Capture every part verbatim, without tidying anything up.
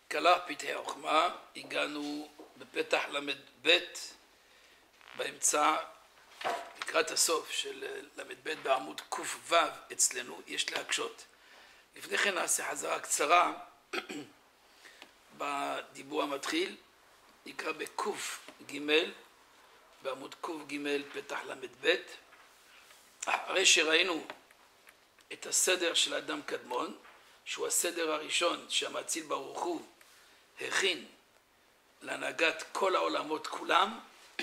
קלח פתחי החוכמה, הגענו בפתח למד ב' באמצע, לקראת הסוף של למד ב' בעמוד קוף ו' אצלנו, יש להקשות. לפני כן נעשה חזרה קצרה בדיבור המתחיל, נקרא בקוף ג' בעמוד קוף ג' פתח למד ב'. אחרי שראינו את הסדר של אדם קדמון, שהוא הסדר הראשון שהמציל ברוך הוא הכין להנהגת כל העולמות כולם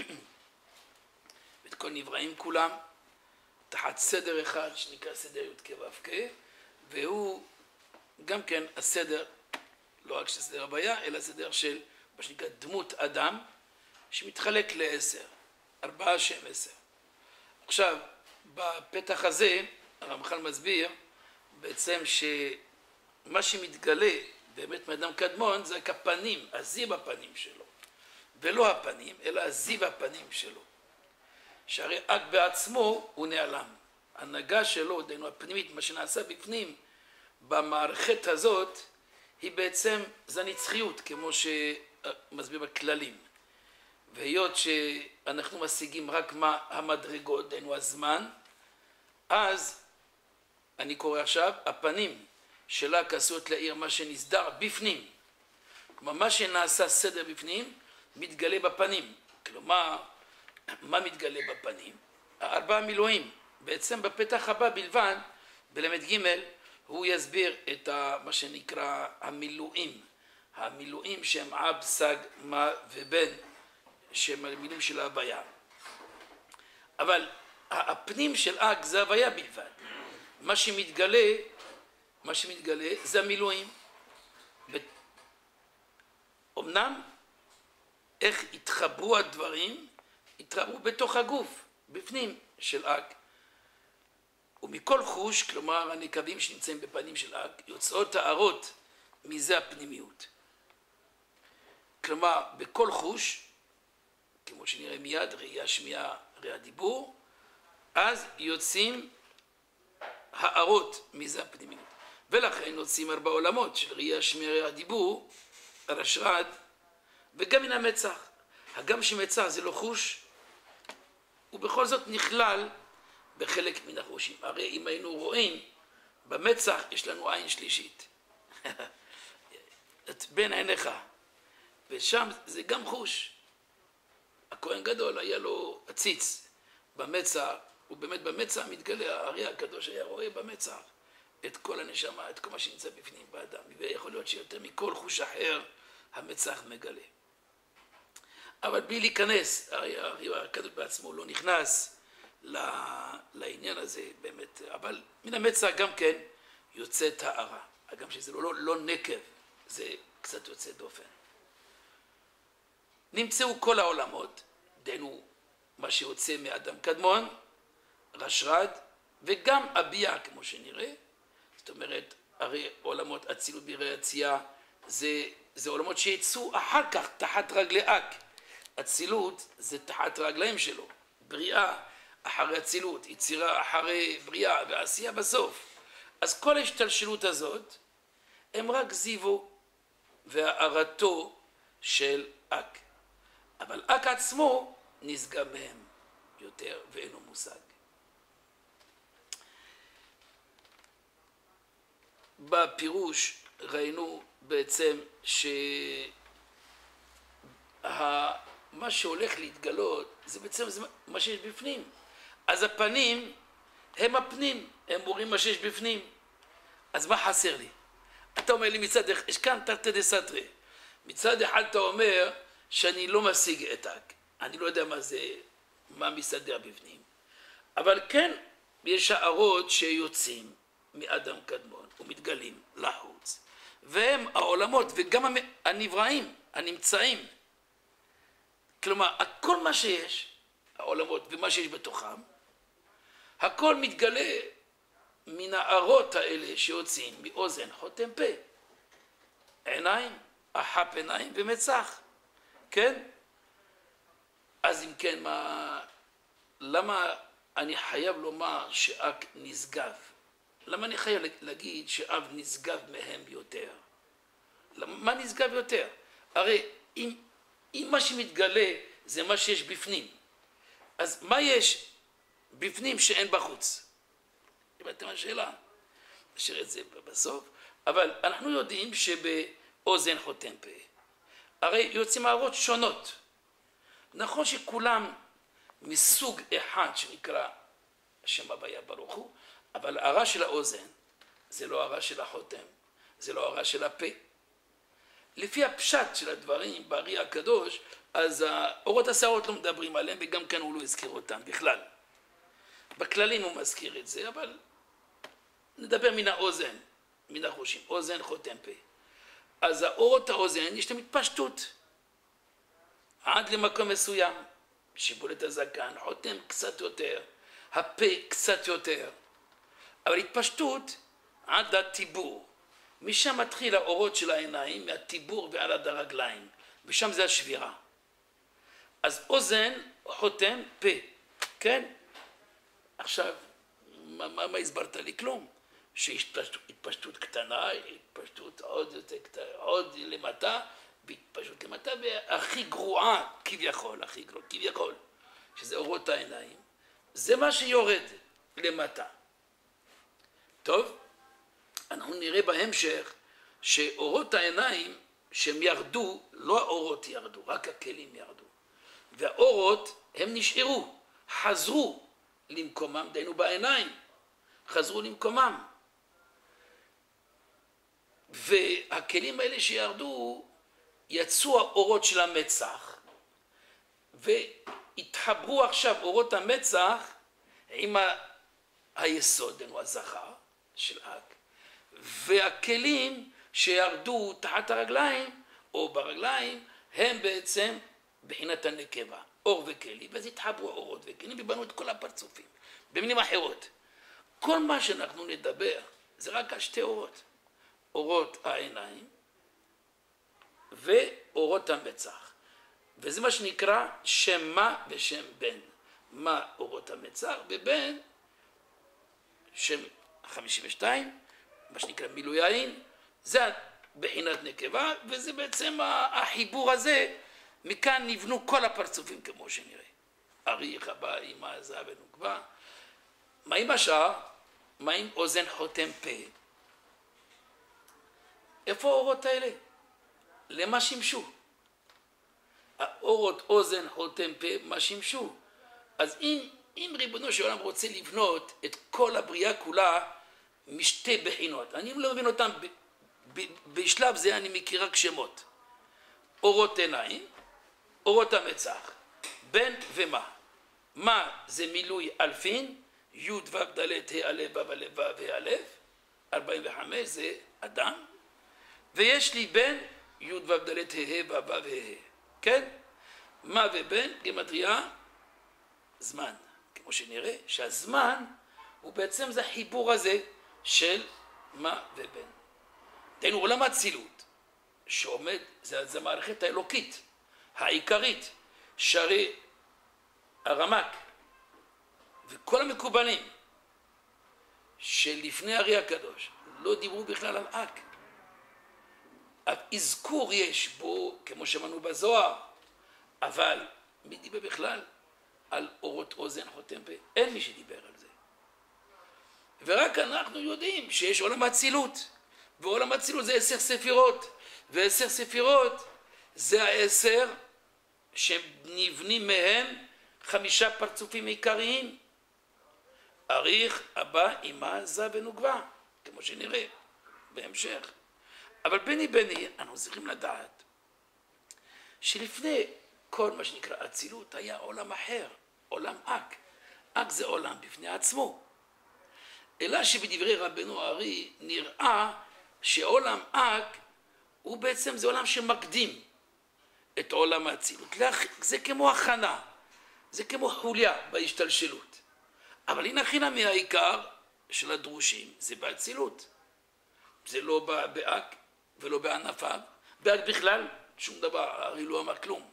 ואת כל נבראים כולם תחת סדר אחד שנקרא סדר י' כ' ו' כ', והוא גם כן הסדר לא רק של סדר הבעיה אלא סדר של מה שנקרא דמות אדם שמתחלק לעשר, ארבעה שהם עשר. עכשיו בפתח הזה הרמח"ל מסביר בעצם שמה שמתגלה באמת מאדם קדמון זה כפנים, הזיו הפנים שלו, ולא הפנים אלא הזיו הפנים שלו, שהרי אק בעצמו הוא נעלם. הנהגה שלו, דהיינו הפנימית, מה שנעשה בפנים במערכת הזאת היא בעצם זה נצחיות כמו שמסביר בכללים, והיות שאנחנו משיגים רק מה המדרגות, דהיינו הזמן, אז אני קורא עכשיו הפנים שלה כסות לעיר מה שנסדר בפנים, כלומר מה שנעשה סדר בפנים מתגלה בפנים. כלומר מה מתגלה בפנים? ארבעה מילואים. בעצם בפתח הבא בלבד בלמד ג' הוא יסביר את מה שנקרא המילואים, המילואים שהם אב, סג, מה ובן, שהם המילים של ההוויה. אבל הפנים של אג זה הוויה בלבד, מה שמתגלה מה שמתגלה זה המילואים. אמנם איך התחברו הדברים, התחברו בתוך הגוף בפנים של אג, ומכל חוש, כלומר הנקבים שנמצאים בפנים של אג, יוצאות טהרות מזה הפנימיות. כלומר בכל חוש, כמו שנראה מיד, ראייה, שמיעה, ראייה, דיבור, אז יוצאים הארות מזה הפנימיות, ולכן יוצאים ארבע עולמות של ראייה, שמיעה, ראייה, דיבור, הרשרד, וגם מן המצח. הגם שמצח זה לא חוש, ובכל זאת נכלל בחלק מן החושים. הרי אם היינו רואים במצח יש לנו עין שלישית את בין עיניך, ושם זה גם חוש. הכהן גדול היה לו עציץ במצח, ובאמת במצח מתגלה, הרי הקדוש היה רואה במצח את כל הנשמה, את כל מה שנמצא בפנים באדם, ויכול להיות שיותר מכל חוש אחר המצח מגלה. אבל בלי להיכנס, הרי הקדוש בעצמו לא נכנס לעניין הזה באמת, אבל מן המצח גם כן יוצא טהרה, גם שזה לא, לא, לא נקב, זה קצת יוצא דופן. נמצאו כל העולמות, דהיינו מה שיוצא מאדם קדמון, רשרד, וגם אביה כמו שנראה. זאת אומרת, הרי עולמות אצילות ביראה יציאה זה, זה עולמות שיצאו אחר כך תחת רגלי אק. אצילות זה תחת רגליים שלו, בריאה אחרי אצילות, יצירה אחרי בריאה ועשייה בסוף. אז כל ההשתלשלות הזאת הם רק זיוו והארתו של אק, אבל אק עצמו נשגב מהם יותר ואינו מושג. בפירוש ראינו בעצם שמה שהולך להתגלות זה בעצם מה שיש בפנים. אז הפנים הם הפנים, הם מורים מה שיש בפנים. אז מה חסר לי? אתה אומר לי מצד אחד, יש כאן תרתי דסתרי. מצד אחד אתה אומר שאני לא משיג את אק, אני לא יודע מה זה, מה מסתדר בפנים, אבל כן יש הארות שיוצאים מאדם קדמון ומתגלים לחוץ, והם העולמות וגם הנבראים הנמצאים. כלומר הכל מה שיש, העולמות ומה שיש בתוכם, הכל מתגלה מן הארות האלה שיוצאים מאוזן חותם פה, עיניים, אחת עיניים ומצח. כן? אז אם כן, מה, למה אני חייב לומר שאק נשגב? למה אני חייב להגיד שאב נשגב מהם יותר? מה נשגב יותר? הרי אם, אם מה שמתגלה זה מה שיש בפנים, אז מה יש בפנים שאין בחוץ? הבנתם השאלה? נשאיר את זה בסוף, אבל אנחנו יודעים שבאוזן חותם פה, הרי יוצאים הערות שונות. נכון שכולם מסוג אחד שנקרא השם הוויה ברוך הוא, אבל הערה של האוזן זה לא הערה של החותם, זה לא הערה של הפה. לפי הפשט של הדברים בארי הקדוש, אז אורות השערות לא מדברים עליהם, וגם כאן הוא לא הזכיר אותם בכלל. בכללים הוא מזכיר את זה, אבל נדבר מן האוזן, מן החושים, אוזן חותם פה. אז האורות האוזן יש להם התפשטות עד למקום מסוים, שיבולת הזקן חותם קצת יותר, הפה קצת יותר, אבל התפשטות עד הטיבור. משם מתחיל האורות של העיניים, מהטיבור ועל עד הרגליים, ושם זה השבירה. אז אוזן חותם פה, כן? עכשיו, מה, מה, מה הסברת לי? כלום. שיש התפשטות קטנה, התפשטות עוד יותר קטנה, עוד למטה, והתפשטות למטה, והכי גרועה כביכול, הכי גרועה כביכול, שזה אורות העיניים. זה מה שיורד למטה. טוב? אנחנו נראה בהמשך שאורות העיניים שהם ירדו, לא האורות ירדו, רק הכלים ירדו. והאורות הם נשארו, חזרו למקומם, דיינו בעיניים, חזרו למקומם. והכלים האלה שירדו, יצאו האורות של המצח, והתחברו עכשיו אורות המצח עם ה... היסוד, דיינו הזכר של אק, והכלים שירדו תחת הרגליים או ברגליים הם בעצם בחינת הנקבה, אור וכלי, ואז התחברו אורות וכלים ובנו את כל הפרצופים. במילים אחרות, כל מה שאנחנו נדבר זה רק על שתי אורות, אורות העיניים ואורות המצח, וזה מה שנקרא שם מה ושם בן. מה אורות המצח, ובן שם חמישים ושתיים, מה שנקרא מילוי העין, זה בחינת נקבה, וזה בעצם החיבור הזה, מכאן נבנו כל הפרצופים כמו שנראה. אריך, הבא, אמא, זהב ונוקבה. מה עם השאר? מה עם אוזן חותם פה? איפה האורות האלה? למה שימשו? האורות אוזן חותם פה, מה שימשו? אז אם, אם ריבונו של עולם רוצה לבנות את כל הבריאה כולה משתי בחינות, אני לא מבין אותם, ב, ב, בשלב זה אני מכיר רק שמות. אורות עיניים, אורות המצח, בן ומה. מה זה מילוי אלפין, י' ו' ד' ה' א' ו' א' ו' ה' א', ארבעים וחמש זה אדם, ויש לי בן י' ו' ד' ה' ו' ו' ה', כן? מה ובן, גימטריה, זמן. כמו שנראה שהזמן הוא בעצם זה החיבור הזה של מה ובן. דהיינו עולם האצילות שעומד, זה, זה מערכת האלוקית, העיקרית, שהרי הרמק וכל המקובלים שלפני הרי הקדוש לא דיברו בכלל על אק. אזכור יש בו, כמו שמענו בזוהר, אבל מי דיבר בכלל על אורות אוזן חותם פה? אין מי שדיבר על זה. ורק אנחנו יודעים שיש עולם האצילות, ועולם האצילות זה עשר ספירות, ועשר ספירות זה העשר שנבנים מהם חמישה פרצופים עיקריים, אריך, אבא, אמא, זב ונוגבה, כמו שנראה בהמשך. אבל בני בני, אנחנו צריכים לדעת שלפני כל מה שנקרא אצילות היה עולם אחר, עולם אק. אק זה עולם בפני עצמו. אלא שבדברי רבנו הארי נראה שעולם אק הוא בעצם זה עולם שמקדים את עולם האצילות. זה כמו הכנה, זה כמו חוליה בהשתלשלות. אבל הנה חינה מהעיקר של הדרושים, זה באצילות. זה לא באק ולא בענפיו, באק בכלל שום דבר, הרי לא אמר כלום.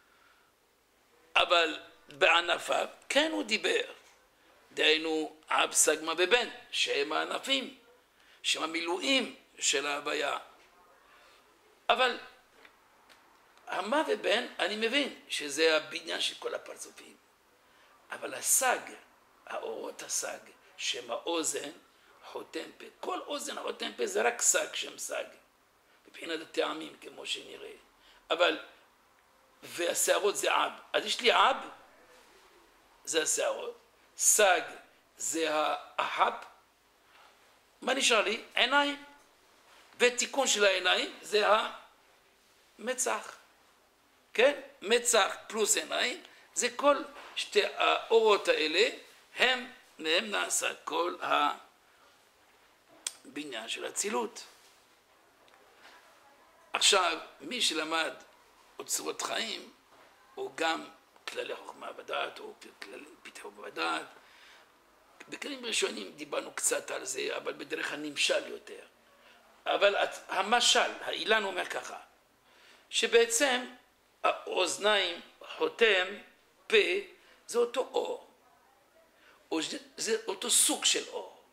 אבל בענפיו כן הוא דיבר, דהיינו אב, סגמה ובן, שהם הענפים, שהם המילואים של ההוויה. אבל המה ובן, אני מבין שזה הבניין של כל הפרצופים. אבל הסג, האורות הסג, שם האוזן, חותם פה. כל אוזן חותם פה זה רק סג, שם סג. מבחינת הטעמים, כמו שנראה. אבל, והשערות זה עב. אז יש לי עב, זה השערות. סג זה האחפ. מה נשאר לי? עיניים. ותיקון של העיניים זה המצח. כן? מצח פלוס עיניים. זה כל שתי האורות האלה, הם, מהם נעשה כל הבניין של הצילות. עכשיו, מי שלמד אוצרות חיים, או גם כללי חוכמה בדעת, או פיתחו בדעת, בכלים ראשונים דיברנו קצת על זה, אבל בדרך הנמשל יותר. אבל המשל, האילן אומר ככה, שבעצם האוזניים, חותם, פה, זה אותו אור. או זה אותו סוג של אור.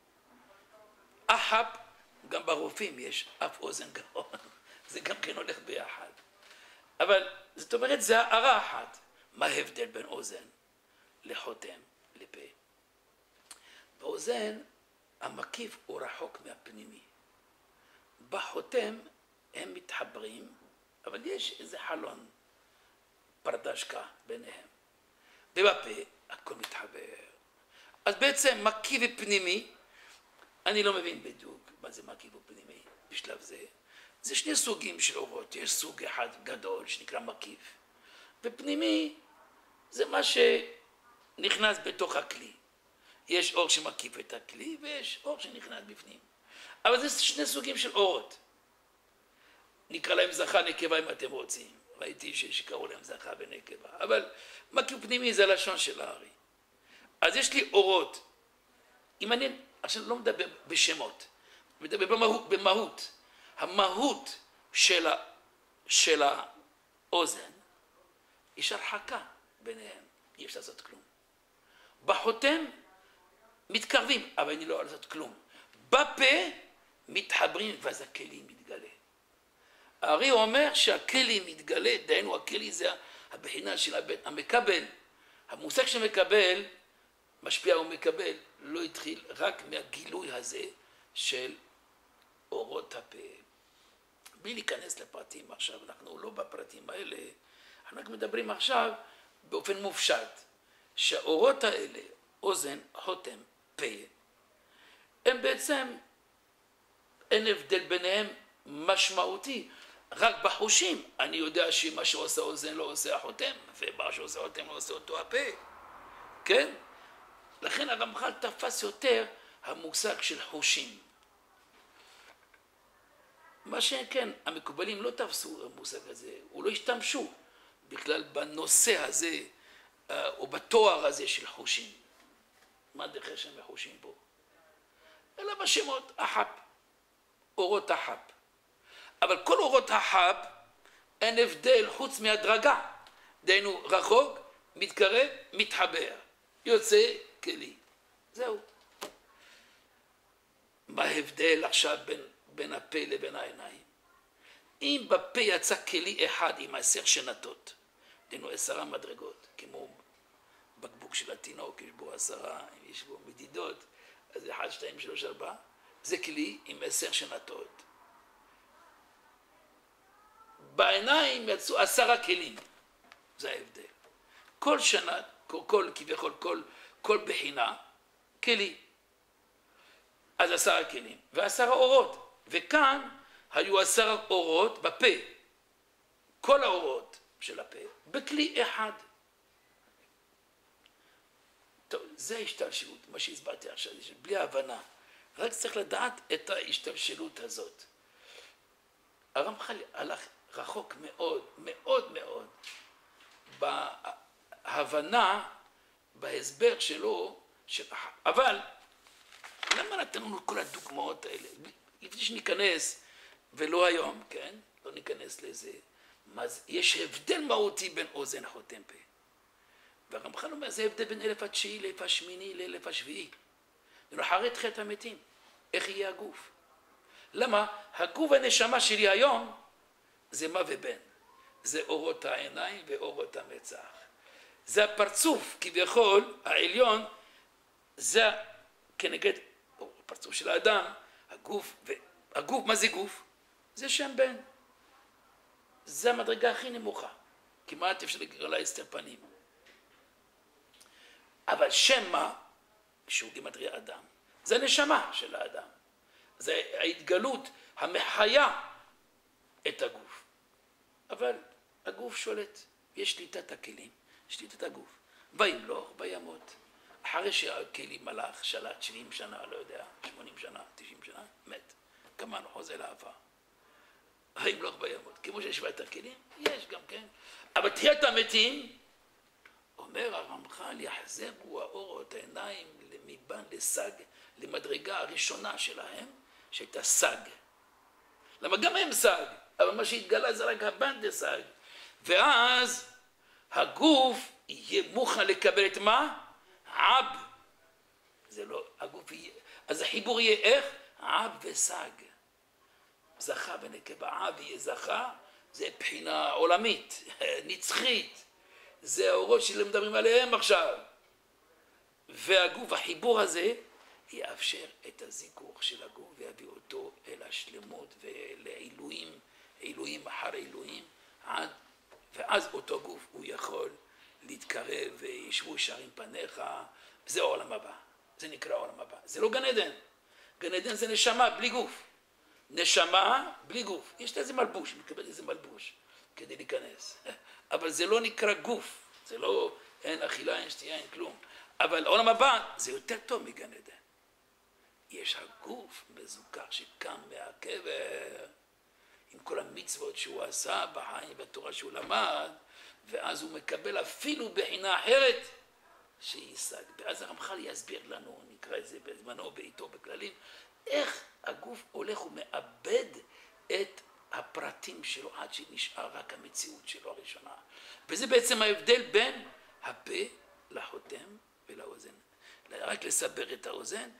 אחפ, גם ברופאים יש אף אוזן גאון. זה גם כן הולך ביחד. אבל זאת אומרת, זה הערה אחת. מה ההבדל בין אוזן לחותם, לפה? באוזן, המקיף הוא רחוק מהפנימי. בחותם הם מתחברים, אבל יש איזה חלון, פרדשקה ביניהם. ובפה הכל מתחבר. אז בעצם מקיף ופנימי, אני לא מבין בדיוק מה זה מקיף ופנימי בשלב זה. זה שני סוגים של אורות, יש סוג אחד גדול שנקרא מקיף, ופנימי זה מה שנכנס בתוך הכלי. יש אור שמקיף את הכלי ויש אור שנכנס בפנים. אבל זה שני סוגים של אורות. נקרא להם זכר נקבה אם אתם רוצים. ראיתי שקראו להם זכר ונקבה. אבל מקיף פנימי זה הלשון של הארי. אז יש לי אורות. אם אני עכשיו לא מדבר בשמות, מדבר במהות, במהות. המהות של, ה, של האוזן, יש הרחקה ביניהם, אי אפשר לעשות כלום. בחותם מתקרבים, אבל אני לא יכול לעשות כלום. בפה מתחברים ואז הכלי מתגלה. הארי אומר שהכלי מתגלה, דהיינו הכלי זה הבחינה של המקבל. המושג שמקבל, משפיע ומקבל, לא התחיל רק מהגילוי הזה של אורות הפה. בלי להיכנס לפרטים עכשיו, אנחנו לא בפרטים האלה, אנחנו מדברים עכשיו באופן מופשט, שהאורות האלה, אוזן, חותם, פה, הם בעצם, אין הבדל ביניהם משמעותי, רק בחושים, אני יודע שמה שעושה אוזן לא עושה החותם, ומה שעושה חותם לא עושה אותו הפה, כן? לכן הרמח"ל תפס יותר המושג של חושים. מה שכן, המקובלים לא תפסו המושג הזה, או לא השתמשו בכלל בנושא הזה, או בתואר הזה של חושים. מה דרך שהם מחושים פה? אלא בשמות אחפ, אורות אחפ. אבל כל אורות אחפ אין הבדל חוץ מהדרגה. דהיינו רחוק, מתקרב, מתחבר, יוצא כלי. זהו. מה ההבדל עכשיו בין בין הפה לבין העיניים? אם בפה יצא כלי אחד עם עשר שנתות, דהיינו עשרה מדרגות, כמו בקבוק של התינוק, יש בו עשרה, יש בו מדידות, אז אחד, שתיים, שלוש, ארבע, זה כלי עם עשר שנתות. בעיניים יצאו עשרה כלים, זה ההבדל. כל שנה, כל, כל כביכול, כל, כל בחינה, כלי. אז עשרה כלים, ועשרה אורות. וכאן היו עשרה אורות בפה, כל האורות של הפה, בכלי אחד. טוב, זה השתלשלות, מה שהסברתי עכשיו, בלי הבנה. רק צריך לדעת את ההשתלשלות הזאת. הרמח"ל הלך רחוק מאוד, מאוד מאוד, בהבנה, בהסבר שלו, של... אבל למה נתנו לנו כל הדוגמאות האלה? לפני שניכנס, ולא היום, כן? לא ניכנס לזה. יש הבדל מהותי בין אוזן חותם פה. והרמח"ל אומר, זה הבדל בין אלף התשיעי לאלף השמיני לאלף השביעי. אחרי תחיית המתים, איך יהיה הגוף? למה? הגוף והנשמה שלי היום זה מה ובן, זה אורות העיניים ואורות המצח. זה הפרצוף כביכול העליון, זה כנגד הפרצוף של האדם, הגוף, והגוף, מה זה גוף? זה שם בן. זה המדרגה הכי נמוכה, כמעט אפשר לקרוא לה הסתר פנים. אבל שם מה, שהוא גימטריה אדם, זה הנשמה של האדם. זה ההתגלות המחיה את הגוף. אבל הגוף שולט, יש שליטת הכלים, שליטת הגוף. וימלוך וימות. אחרי שהכלים מלך, שלט שבעים שנה, לא יודע, שמונים שנה, תשעים שנה, מת. כמובן חוזר לעפר. וימלוך וימות. כמו שיש את הכלים, יש גם כן. אבל תחיית המתים, אומר הרמח"ל, יחזרו האורות העיניים מבן לסג, למדרגה הראשונה שלהם, שהייתה סג. למה גם הם סג, אבל מה שהתגלה זה רק הבן לסג. ואז הגוף יהיה מוכן לקבל את מה? עב. זה לא, הגוף יהיה, אז החיבור יהיה איך? עב וסג. זכה ונקבה, עב יהיה זכה, זה בחינה עולמית, נצחית. זה האורות שלא מדברים עליהם עכשיו. והגוף, החיבור הזה, יאפשר את הזיכוך של הגוף ויביא אותו אל השלמות ולעילויים, עילויים אחר עילויים, עד, ואז אותו גוף הוא יכול להתקרב וישבו שערים פניך, זה העולם הבא, זה נקרא העולם הבא. זה לא גן עדן, גן עדן זה נשמה בלי גוף, נשמה בלי גוף, יש איזה מלבוש, מקבל איזה מלבוש כדי להיכנס, אבל זה לא נקרא גוף, זה לא, אין אכילה, אין שתייה, אין כלום, אבל העולם הבא זה יותר טוב מגן עדן. יש הגוף מזוכר שקם מהקבר עם כל המצוות שהוא עשה בחיים בתורה שהוא למד, ואז הוא מקבל אפילו בחינה אחרת שישג. ואז הרמח"ל יסביר לנו, נקרא את זה בזמנו, בעיתו, בכללים, איך הגוף הולך ומאבד את הפרטים שלו עד שנשאר רק המציאות שלו הראשונה. וזה בעצם ההבדל בין הפה לחותם ולאוזן. רק לסבר את האוזן,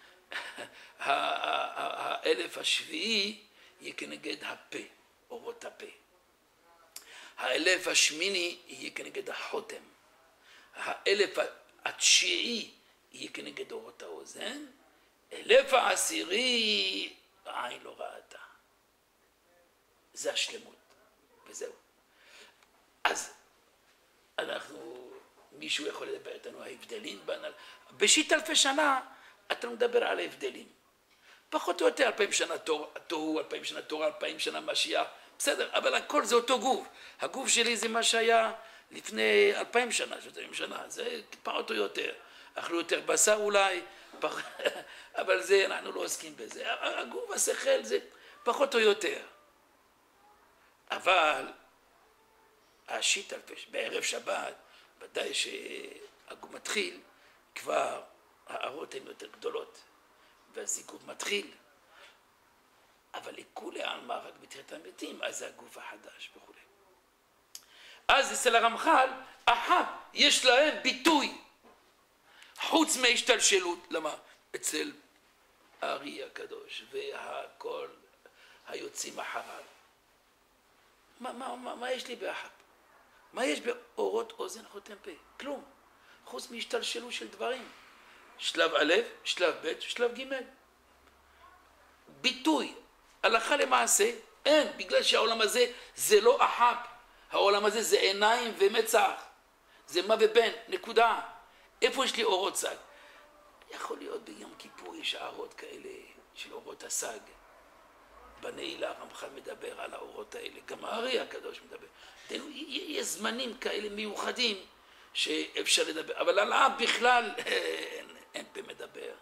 האלף השביעי יהיה כנגד הפה, אורות הפה. האלף השמיני יהיה כנגד החותם. האלף התשיעי יהיה כנגד אורות האוזן. אלף העשירי, העין לא ראתה. זה השלמות, וזהו. אז אנחנו, מישהו יכול לדבר איתנו ההבדלים, בשיט אלפי שנה אתה לא מדבר על ההבדלים. פחות או יותר אלפיים שנה תוהו, אלפיים שנה תורה, אלפיים שנה משיח, בסדר, אבל הכל זה אותו גוף. הגוף שלי זה מה שהיה לפני אלפיים שנה, שלושים שנה, זה פחות או יותר. אכלו יותר בשר אולי, פח... אבל זה, אנחנו לא עוסקים בזה. הגוף, השכל, זה פחות או יותר. אבל השיט אלפי, בערב שבת, ודאי שהגוף מתחיל, כבר הערות הן יותר גדולות, והזיכוך מתחיל. אבל לכולי עלמא רק בתחיית המתים, אז זה הגוף החדש וכו'. אז אצל הרמח"ל, אחת, יש להם ביטוי, חוץ מהשתלשלות. למה? אצל הארי הקדוש והכל היוצאים אחריו. מה, מה, מה, מה יש לי באחת? מה יש באורות אוזן חותם פה? כלום. חוץ מהשתלשלות של דברים. שלב א', שלב ב', שלב ג'. ביטוי, הלכה למעשה, אין, בגלל שהעולם הזה זה לא אחת. העולם הזה זה עיניים ומצח. זה מה ובן, נקודה. איפה יש לי אורות סג? יכול להיות ביום כיפור יש הערות כאלה של אורות הסג. בנעילה הרמח"ל מדבר על האורות האלה, גם הארי הקדוש מדבר. יש זמנים כאלה מיוחדים שאפשר לדבר, אבל על האב בכלל אין, אין פה מדבר.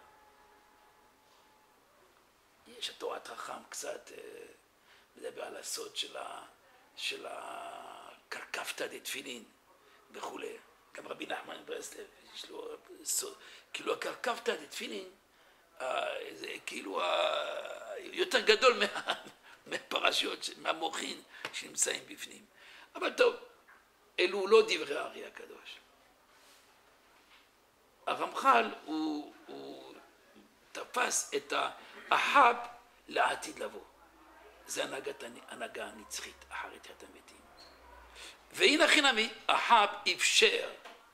יש התורת חכם קצת מדבר על הסוד של ה... של הקרקפתא דתפילין וכו'. גם רבי נחמן מברסלב, יש לו סוד. כאילו הקרקפתא דתפילין, זה כאילו יותר גדול מה, מהפרשיות, מהמוחין שנמצאים בפנים. אבל טוב, אלו לא דברי הארי הקדוש. הרמח"ל הוא, הוא תפס את האחד לעתיד לבוא. זה הנהגת, הנהגה הנצחית אחרי תחיית המתים. והנה חינמי, אחאב אפשר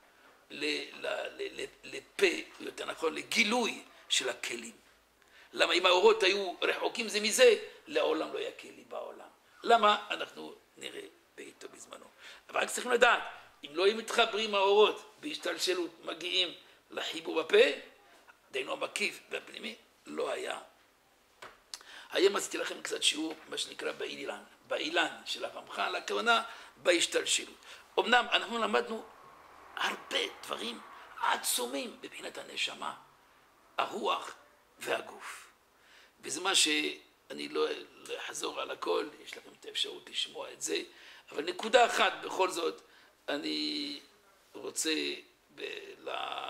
לפה, יותר נכון, לגילוי של הכלים. למה אם האורות היו רחוקים זה מזה, לעולם לא היה כלי בעולם. למה? אנחנו נראה בעיתו בזמנו. אבל רק צריכים לדעת, אם לא היו מתחברים האורות בהשתלשלות, מגיעים לחיבור בפה, דיינו המקיף והפנימי, לא היה. היום עשיתי לכם קצת שיעור, מה שנקרא באילן, באילן של הרמח"ל, הכוונה בהשתלשלות. אמנם אנחנו למדנו הרבה דברים עצומים בבחינת הנשמה, הרוח והגוף. וזה מה שאני לא אחזור על הכל, יש לכם את האפשרות לשמוע את זה, אבל נקודה אחת בכל זאת אני רוצה ב-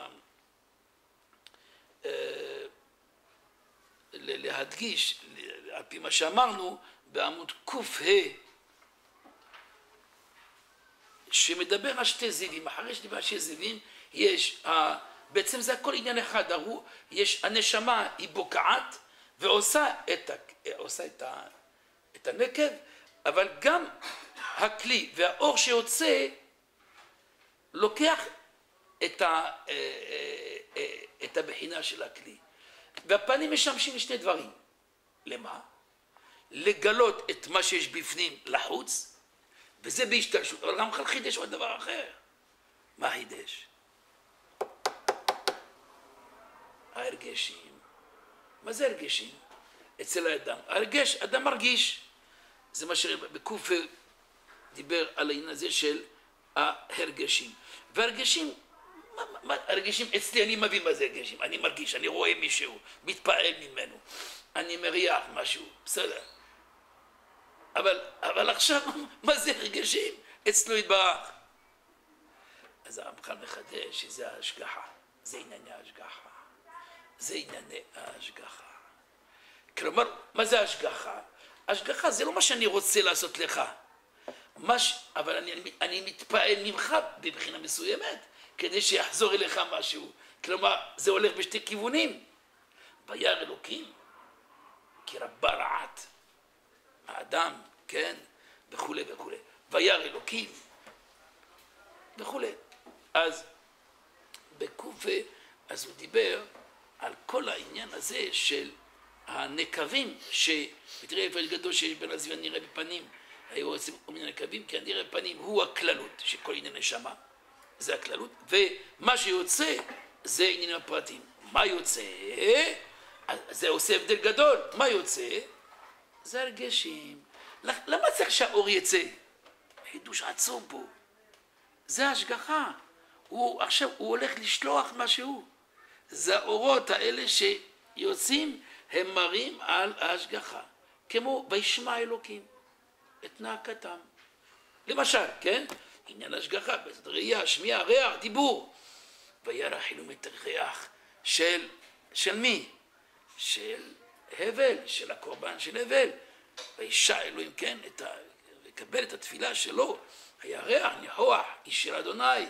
להדגיש, על פי מה שאמרנו, בעמוד ק"ה, שמדבר על שתי זיווים. אחרי שדיבר על שתי זיווים, יש, בעצם זה הכל עניין אחד, יש, הנשמה היא בוקעת, ועושה את, עושה את, ה, את הנקב, אבל גם הכלי והאור שיוצא, לוקח את, ה, את הבחינה של הכלי. והפנים משמשים לשני דברים. למה? לגלות את מה שיש בפנים לחוץ, וזה בהשתלשות. אבל רמח"ל חידש עוד דבר אחר. מה חידש? ההרגשים. מה זה הרגשים? אצל האדם. הרגש, אדם מרגיש. זה מה שבקוף דיבר על העניין הזה של ההרגשים. והרגשים, מה, מה, הרגשים אצלי, אני מבין מה זה הרגשים. אני מרגיש, אני רואה מישהו, מתפעל ממנו. אני מריח משהו, בסדר. אבל, אבל עכשיו, מה זה הרגשים? אצלו יתברך. אז הרמח"ל מחדש שזה ההשגחה. זה ענייני ההשגחה. זה ענייני ההשגחה. כלומר, מה זה ההשגחה? ההשגחה זה לא מה שאני רוצה לעשות לך. מש... אבל אני, אני מתפעל ממך בבחינה מסוימת, כדי שיחזור אליך משהו. כלומר, זה הולך בשתי כיוונים. וירא אלוקים, כי רבה רעת. האדם, כן, וכו' וכו'. וירא אלוקים, וכו'. אז בקופה, אז הוא דיבר על כל העניין הזה של הנקבים, ותראה איפה יש גדול שיש בין הזיו הנראה בפנים, היו רוצים אומרים הנקבים, כי הנראה בפנים הוא הכללות, שכל עניין נשמה, זה הכללות, ומה שיוצא זה עניינים הפרטים. מה יוצא? זה עושה הבדל גדול. מה יוצא? זה הרגשים. למה צריך שהאור יצא? חידוש עצום פה. זה ההשגחה. הוא עכשיו, הוא הולך לשלוח משהו. זה האורות האלה שיוצאים, הם מראים על ההשגחה. כמו וישמע אלוקים את נאקתם. למשל, כן? עניין ההשגחה, בעזרת ראייה, שמיעה, ריח, דיבור. וירא חילום את הריח של, של מי? של הבל, של הקורבן של הבל. וישע אלוהים, כן, את ה... וקבל את התפילה שלו. הירח, ניחוח, איש של אדוני.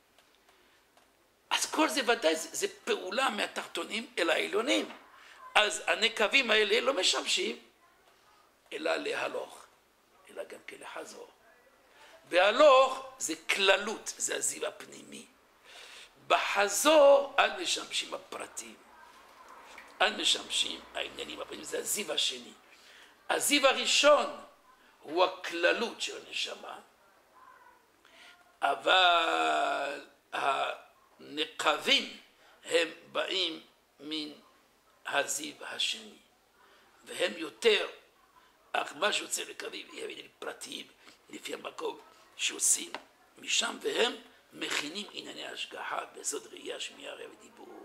אז כל זה ודאי, זה, זה פעולה מהתחתונים אל העליונים. אז הנקבים האלה לא משמשים, אלא להלוך, אלא גם כלחזור. והלוך זה כללות, זה הזיו הפנימי. בחזור אל משמשים הפרטים. אל משמשים העניינים הפנימיים, זה הזיו השני. הזיו הראשון הוא הכללות של הנשמה, אבל הנקבים הם באים מן הזיו השני, והם יותר, אך מה שיוצא לקווים יהיה פרטיים לפי המקום שעושים משם, והם מכינים ענייני השגחה בסוד ראייה, שמיעה, ריח ודיבור.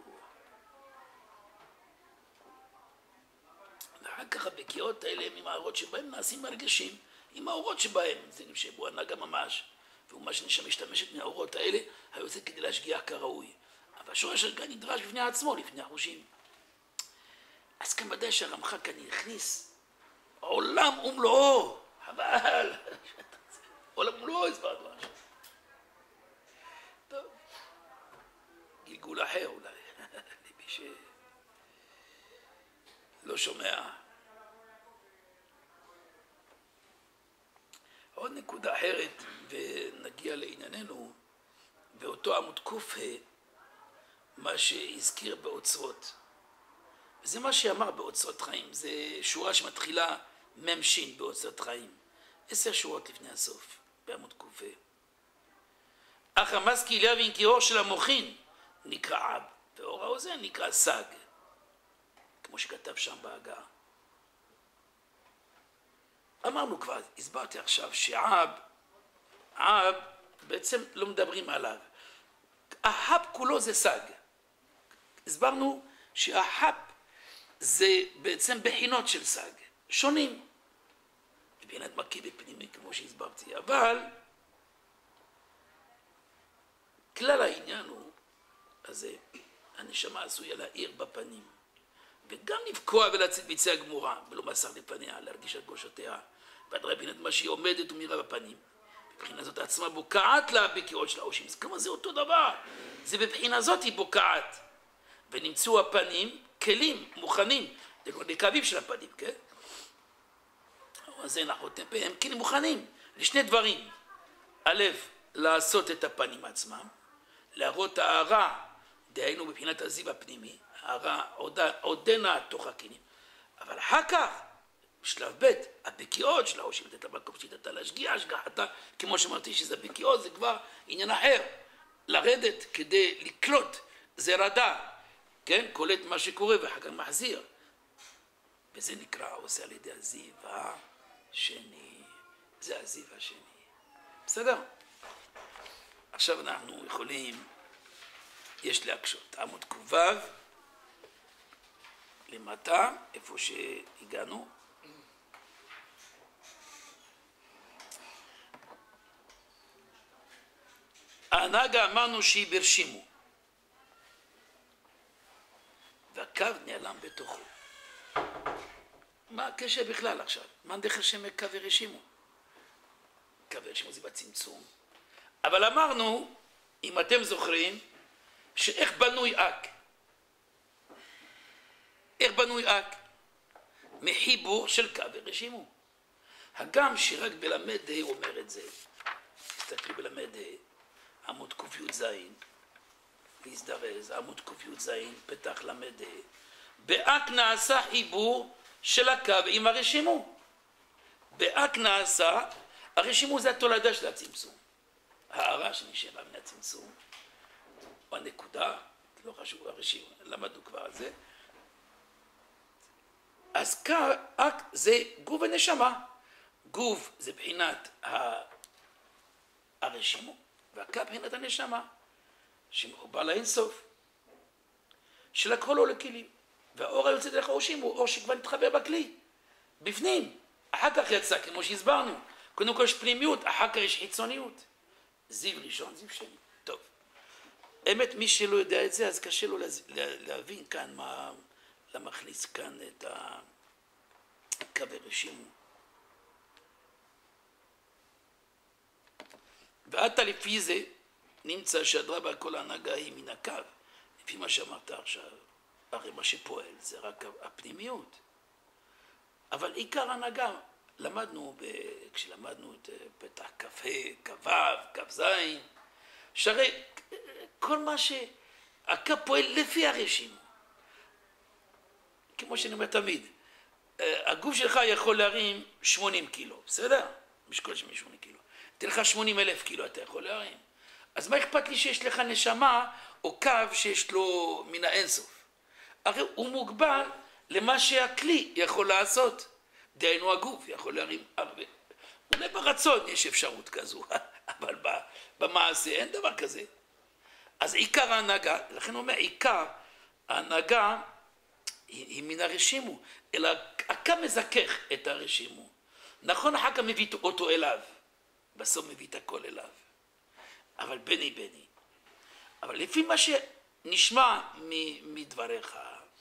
ואחר כך הבקיעות האלה הם עם האורות שבהם נעשים מרגשים, עם האורות שבהם, זה שבו הנהגה ממש, והוא מה שנשם משתמשת מהאורות האלה, היוצא כדי להשגיח כראוי. אבל שורש השגחה נדרש בפני עצמו, לפני החושים. אז כאן ודאי שהרמח"ל כאן הכניס עולם ומלואו, אבל עולם ומלואו הסברנו משהו. טוב, גלגול אחר אולי, למי שלא שומע. ונגיע לענייננו, באותו עמוד קוף, מה שהזכיר באוצרות. וזה מה שאמר באוצרות חיים, זה שורה שמתחילה ממשין באוצרות חיים. עשר שורות לפני הסוף, בעמוד קוף. אך המסקי להבין כי אור של המוחין נקרא אב, ואור האוזן נקרא סג, כמו שכתב שם בהגה. אמרנו כבר, הסברתי עכשיו שעב, עב בעצם לא מדברים עליו. ההב כולו זה סג. הסברנו שההב זה בעצם בחינות של סג, שונים. בחינת מקיף ופנימי כמו שהסברתי, אבל כלל העניין הוא, אז הנשמה עשויה להאיר בפנים, וגם לפקוע ולצאת ביצי הגמורה, ולא מסר לפניה, להרגיש את גושותיה, ועד רבינת מה שהיא עומדת ומירה בפנים. בבחינה זאת עצמה בוקעת לה בקיאות של האושים. זה כמה זה אותו דבר. זה בבחינה זאת היא בוקעת. ונמצאו הפנים, כלים, מוכנים, לקווים של הפנים, כן? אז אנחנו נתנפה, הם כלים מוכנים, לשני דברים. א', לעשות את הפנים עצמם, להראות הערה, דהיינו בבחינת הזיו הפנימי, הערה עודנה תוך הכלים. אבל אחר כך, בשלב ב', הבקיאות של האושים, לתת למקום שתתה להשגיע, השגחתה, כמו שאמרתי שזה בקיאות, זה כבר עניין אחר. לרדת כדי לקלוט, זה רדה, כן? קולט מה שקורה ואחר כך מחזיר. וזה נקרא, עושה על ידי הזיו השני. זה הזיו השני. בסדר? עכשיו אנחנו יכולים, יש להקשות. עמוד קובב, למטה, איפה שהגענו. ההנהגה אמרנו שהיא ברשימו. והקו נעלם בתוכו. מה הקשר בכלל עכשיו? מה דרך השם קו ורשימו? קו ורשימו זה בצמצום. אבל אמרנו, אם אתם זוכרים, שאיך בנוי אק? איך בנוי אק? מחיבור של קו ורשימו. הגם שרק בלמד הוא אומר את זה. תסתכלו בלמד עמוד ק"ז, להזדרז, עמוד ק"ז, פתח למד. באק נעשה חיבור של הקו עם הרשימו. באק נעשה, הרשימו זה התולדה של הצמצום. הערה שנשארה מן הצמצום, או הנקודה, לא חשוב, הרשימו, למדנו כבר על זה. אז אק זה גוף ונשמה. גוף זה בחינת הרשימו, והקו בחינת הנשמה, שמחובר לאינסוף, שלקחו לו לכלים. והאור היוצא דרך האושים הוא אור שכבר נתחבר בכלי, בפנים. אחר כך יצא, כמו שהסברנו. קודם כל יש פנימיות, אחר כך יש חיצוניות. זיו ראשון, זיו שני. טוב. האמת, מי שלא יודע את זה, אז קשה לו להבין כאן מה, למה מכניס כאן את הקו הרשימו. ועתה לפי זה נמצא שאדרבה כל ההנהגה היא מן הקו. לפי מה שאמרת עכשיו, הרי מה שפועל זה רק הפנימיות. אבל עיקר ההנהגה, למדנו, ב... כשלמדנו את פתח כ"ה, כ"ו, כ"ז, שהרי כל מה שהקו פועל לפי הרשימו. כמו שאני אומר תמיד, הגוף שלך יכול להרים שמונים קילו, בסדר? משקול של שמונים קילו. תן לך שמונים אלף קילו אתה יכול להרים. אז מה אכפת לי שיש לך נשמה או קו שיש לו מן האינסוף? הרי הוא מוגבל למה שהכלי יכול לעשות. דהיינו הגוף יכול להרים הרבה. אולי ברצון יש אפשרות כזו, אבל במעשה אין דבר כזה. אז עיקר ההנהגה, לכן הוא אומר, עיקר ההנהגה היא, היא מן הרשימו, אלא הקו מזכך את הרשימו. נכון, אחר כך מביא אותו אליו, בסוף מביא את הכל אליו. אבל בני בני. אבל לפי מה שנשמע מדבריך,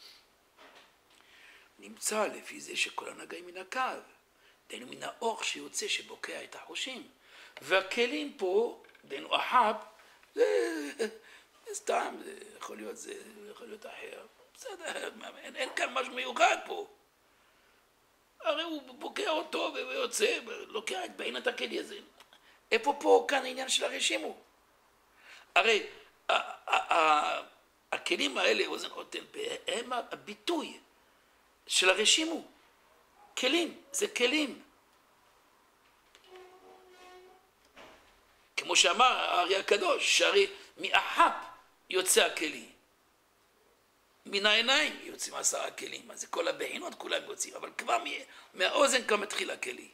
נמצא לפי זה שכל הנהגה היא מן הקו, דהיינו מן האור שיוצא שבוקע את החושים. והכלים פה, דהיינו החב, זה, זה סתם, זה יכול להיות זה, יכול להיות אחר. בסדר, אין, אין כאן משהו מיוחד פה. הרי הוא בוקע אותו ויוצא, לוקח את בעינת הכלי הזה. איפה פה כאן העניין של הרשימו? הרי הכלים האלה, אוזן אוטן פה, הם הביטוי של הרשימו. כלים, זה כלים. כמו שאמר הארי הקדוש, שהרי מאחת יוצא הכלי. מן העיניים יוצאים עשרה כלים, אז זה כל הבחינות כולם יוצאים, אבל כבר מהאוזן כבר מתחיל הכלי.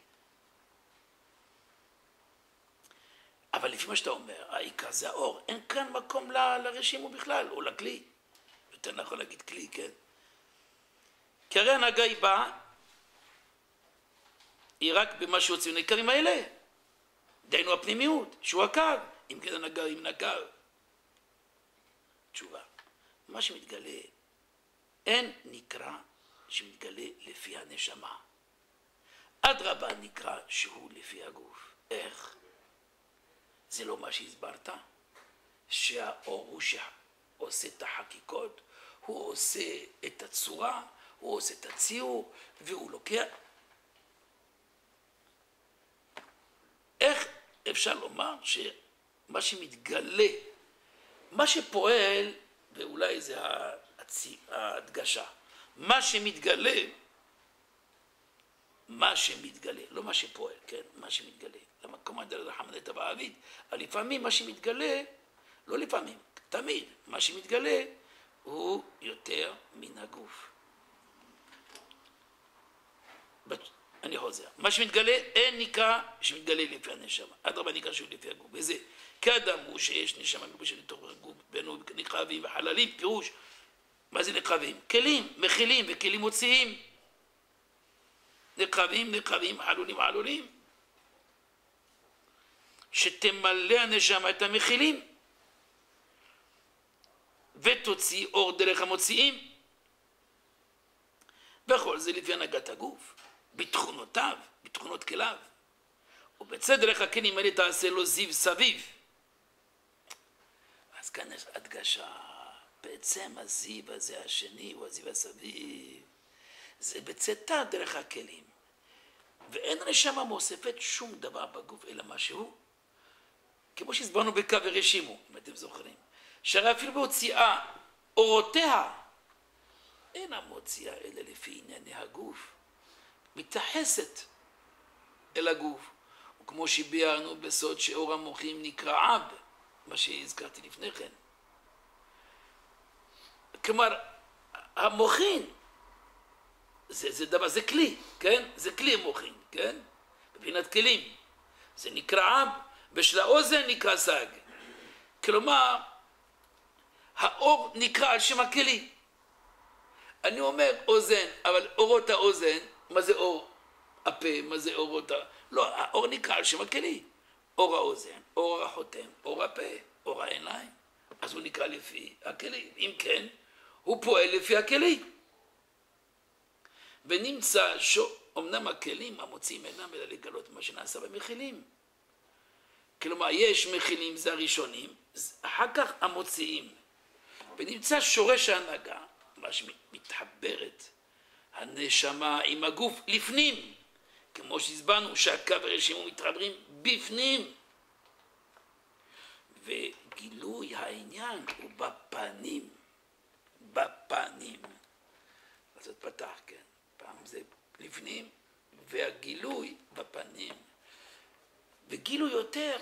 אבל לפי מה שאתה אומר, העיקר זה האור, אין כאן מקום ל- לרשימו בכלל, או לכלי. יותר נכון להגיד כלי, כן? כי הרי הנהגה היא באה, היא רק במה שיוצאים נעיקרים האלה. דיינו הפנימיות, שהוא הקו, אם כן הנהגה היא מן הקו. תשובה, מה שמתגלה, אין נקרא שמתגלה לפי הנשמה. אדרבה נקרא שהוא לפי הגוף. איך? זה לא מה שהסברת? שהאור הוא שעושה את החקיקות, הוא עושה את הצורה, הוא עושה את הציור, והוא לוקח. איך אפשר לומר שמה שמתגלה, מה שפועל, ואולי זה ההדגשה, מה שמתגלה, מה שמתגלה, לא מה שפועל, כן? מה שמתגלה. למה כמובן דלת חמדת בעביד, אבל לפעמים מה שמתגלה, לא לפעמים, תמיד, מה שמתגלה הוא יותר מן הגוף. אני חוזר, מה שמתגלה אין נקרא שמתגלה לפי הנשמה, אדרבה נקרא שהוא לפי הגוף, וזה כאדם הוא שיש נשמה מלבושת לתוך הגוף, בינו נקרבים וחללים, פירוש, מה זה נקרבים? כלים, מכילים וכלים מוציאים, נקרבים, נקרבים, חלולים, חלולים, שתמלא הנשמה את המכילים, ותוציא אור דרך המוציאים, וכל זה לפי הנהגת הגוף, בתכונותיו, בתכונות כליו, ובצד דרך הכלים האלה תעשה לו זיו סביב. אז כאן יש הדגשה, בעצם הזיו הזה השני הוא הזיו הסביב, זה בצאתה דרך הכלים, ואין הנשמה מוספת שום דבר בגוף אלא משהו, כמו שהסברנו בקו ורשימו, אם אתם זוכרים, שהרי אפילו בהוציאה אורותיה, אינה מוציאה אלא לפי ענייני הגוף, מתייחסת אל הגוף, וכמו שביארנו בסוד שאור המוחים נקרא אב, מה שהזכרתי לפני כן. כלומר, המוחין, זה, זה דבר, זה כלי, כן? זה כלי המוחין, כן? בבחינת כלים. זה נקרא אב, בשל האוזן נקרא סג. כלומר, האור נקרא על שם הכלי. אני אומר אוזן, אבל אורות האוזן, מה זה אור הפה, מה זה אורות ה... לא, האור נקרא על שם הכלי. אור האוזן, אור החותם, אור הפה, אור העיניים. אז הוא נקרא לפי הכלי. אם כן, הוא פועל לפי הכלי. ונמצא שאומנם הכלים המוציאים אינם אלא לגלות מה שנעשה במכילים. כלומר, יש מכילים, זה הראשונים, אחר כך המוציאים. ונמצא שורש ההנהגה, מה שמתחברת הנשמה עם הגוף לפנים, כמו שהסברנו שהקו והרשימו מתחברים בפנים. וגילוי העניין הוא בפנים, בפנים. אז זה פתח, כן. פעם זה לפנים, והגילוי בפנים. וגילוי יותר,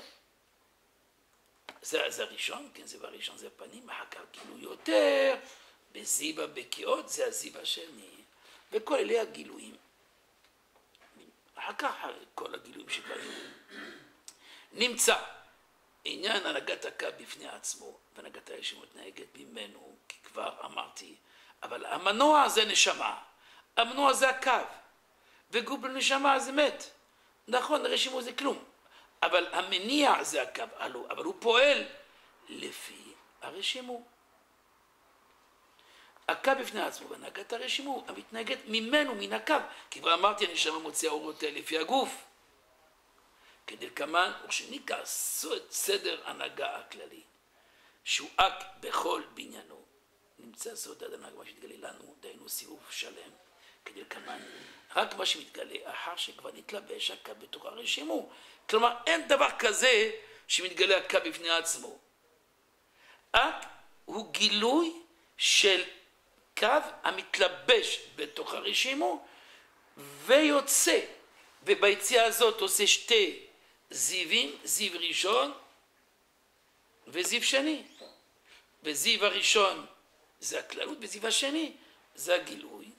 זה, זה הראשון, כן, זה בראשון, זה הפנים, אחר כך גילוי יותר, בזיו הבקיעות, זה הזיו השני, וכל אלה הגילויים. אחר כך כל הגילויים שבאים. נמצא עניין הנהגת הקו בפני עצמו, והנהגת הרשימו מתנהגת ממנו, כי כבר אמרתי, אבל המנוע זה נשמה, המנוע זה הקו, וגוף בנשמה זה מת. נכון, הרשימו זה כלום, אבל המניע זה הקו, אבל הוא פועל לפי הרשימו. הקו בפני עצמו, והנהגת הרשימו, המתנהגת ממנו, מן הקו, כי כבר אמרתי, הנשמה מוציאה אורותיה לפי הגוף. כדלקמן, וכשניקה עשו את סדר הנהגה הכללי, שהוא אק בכל בניינו, נמצא סוד עד הנהגה, מה שהתגלה לנו, דיינו סיבוב שלם, כדלקמן, רק מה שמתגלה אחר שכבר נתלבש הקו בתוך הרשימו. כלומר, אין דבר כזה שמתגלה הקו בפני עצמו. רק הוא גילוי של קו המתלבש בתוך הרשימו ויוצא, וביציאה הזאת עושה שתי זיווים, זיו ראשון וזיו שני. וזיו הראשון זה הכללות, וזיו השני זה הגילוי.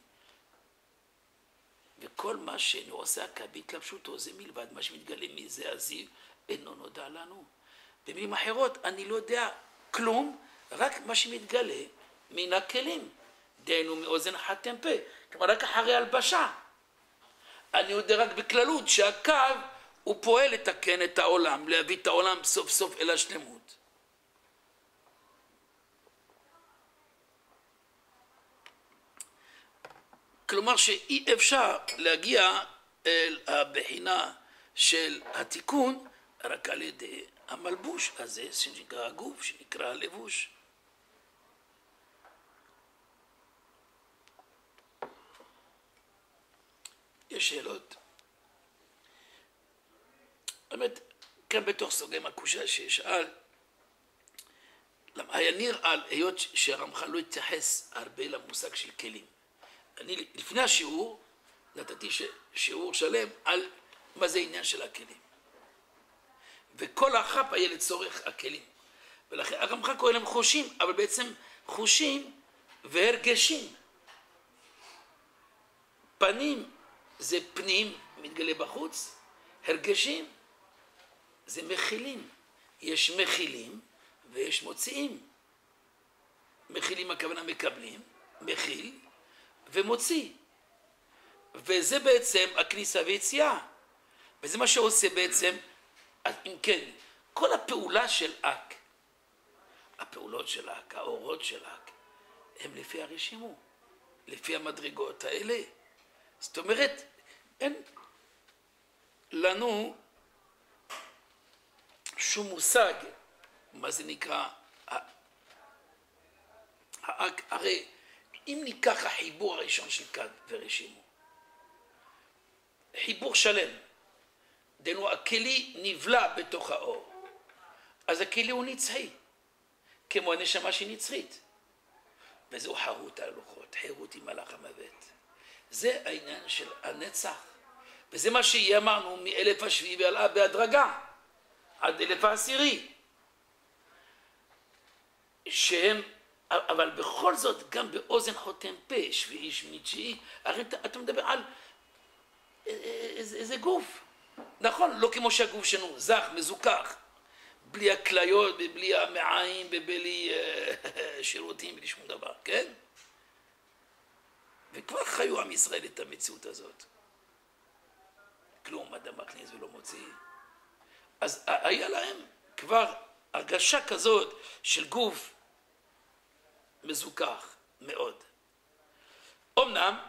וכל מה שאינו עושה הקו בהתלבשותו זה מלבד מה שמתגלה מזה הזיו אינו נודע לנו. במילים אחרות, אני לא יודע כלום, רק מה שמתגלה מן הכלים. דהיינו מאוזן חתם פה, כלומר רק אחרי הלבשה. אני יודע רק בכללות שהקו הוא פועל לתקן את העולם, להביא את העולם סוף סוף אל השלמות. כלומר שאי אפשר להגיע אל הבחינה של התיקון רק על ידי המלבוש הזה שנקרא הגוף, שנקרא הלבוש. יש שאלות? באמת, כאן בתוך סוגי מקושה ששאל, למה היה נראה היות שהרמח"ל לא התייחס הרבה למושג של כלים. אני לפני השיעור נתתי שיעור שלם על מה זה העניין של הכלים. וכל החפ היה לצורך הכלים. ולכן הרמח"ל קורא להם חושים, אבל בעצם חושים והרגשים. פנים זה פנים מתגלה בחוץ, הרגשים זה מכילים. יש מכילים ויש מוציאים. מכילים הכוונה מקבלים, מכיל ומוציא. וזה בעצם הכניסה ויציאה. וזה מה שעושה בעצם, אם כן, כל הפעולה של אק, הפעולות של אק, האורות של אק, הם לפי הרשימו, לפי המדרגות האלה. זאת אומרת, אין לנו שום מושג מה זה נקרא האק. הרי אם ניקח החיבור הראשון של כד ורשימו, חיבור שלם, דהיינו הכלי נבלע בתוך האור, אז הכלי הוא נצחי, כמו הנשמה שהיא נצחית, וזהו חירות ההלוכות, חירות עם מלאך המוות. זה העניין של הנצח, וזה מה שיהיה אמרנו מאלף השביעי ועלה בהדרגה עד אלף העשירי, שהם, אבל בכל זאת גם באוזן חותם פה, שביעי שמיני תשיעי, הרי אתה מדבר על איזה גוף, נכון? לא כמו שהגוף שלנו זך, מזוכח, בלי הכליות, בלי המעיים, ובלי שירותים, בלי שום דבר, כן? וכבר חיו עם ישראל את המציאות הזאת. כלום אדם מכניס ולא מוציא. אז היה להם כבר הרגשה כזאת של גוף מזוכח מאוד. אמנם,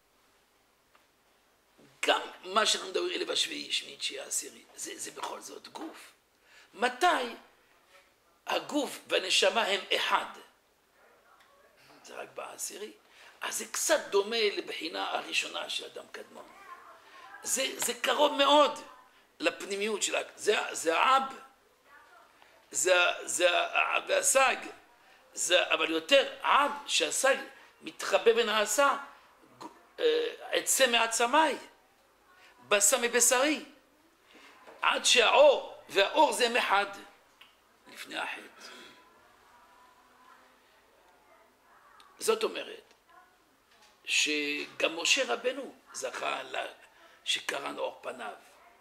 גם מה שאנחנו מדברים אלף השביעי, שמיני, תשיעי, עשירי, זה, זה בכל זאת גוף. מתי הגוף והנשמה הם אחד? זה רק בעשירי. אז זה קצת דומה לבחינה הראשונה של אדם קדמון. זה, זה קרוב מאוד לפנימיות שלה. זה, זה האב, זה, זה האב והסג. זה, אבל יותר האב שהסג מתחבא ונעשה, עצה מעצמי, בשר מבשרי, עד שהאור, והאור זה מחד לפני החטא. זאת אומרת, שגם משה רבנו זכה שקרן אור פניו.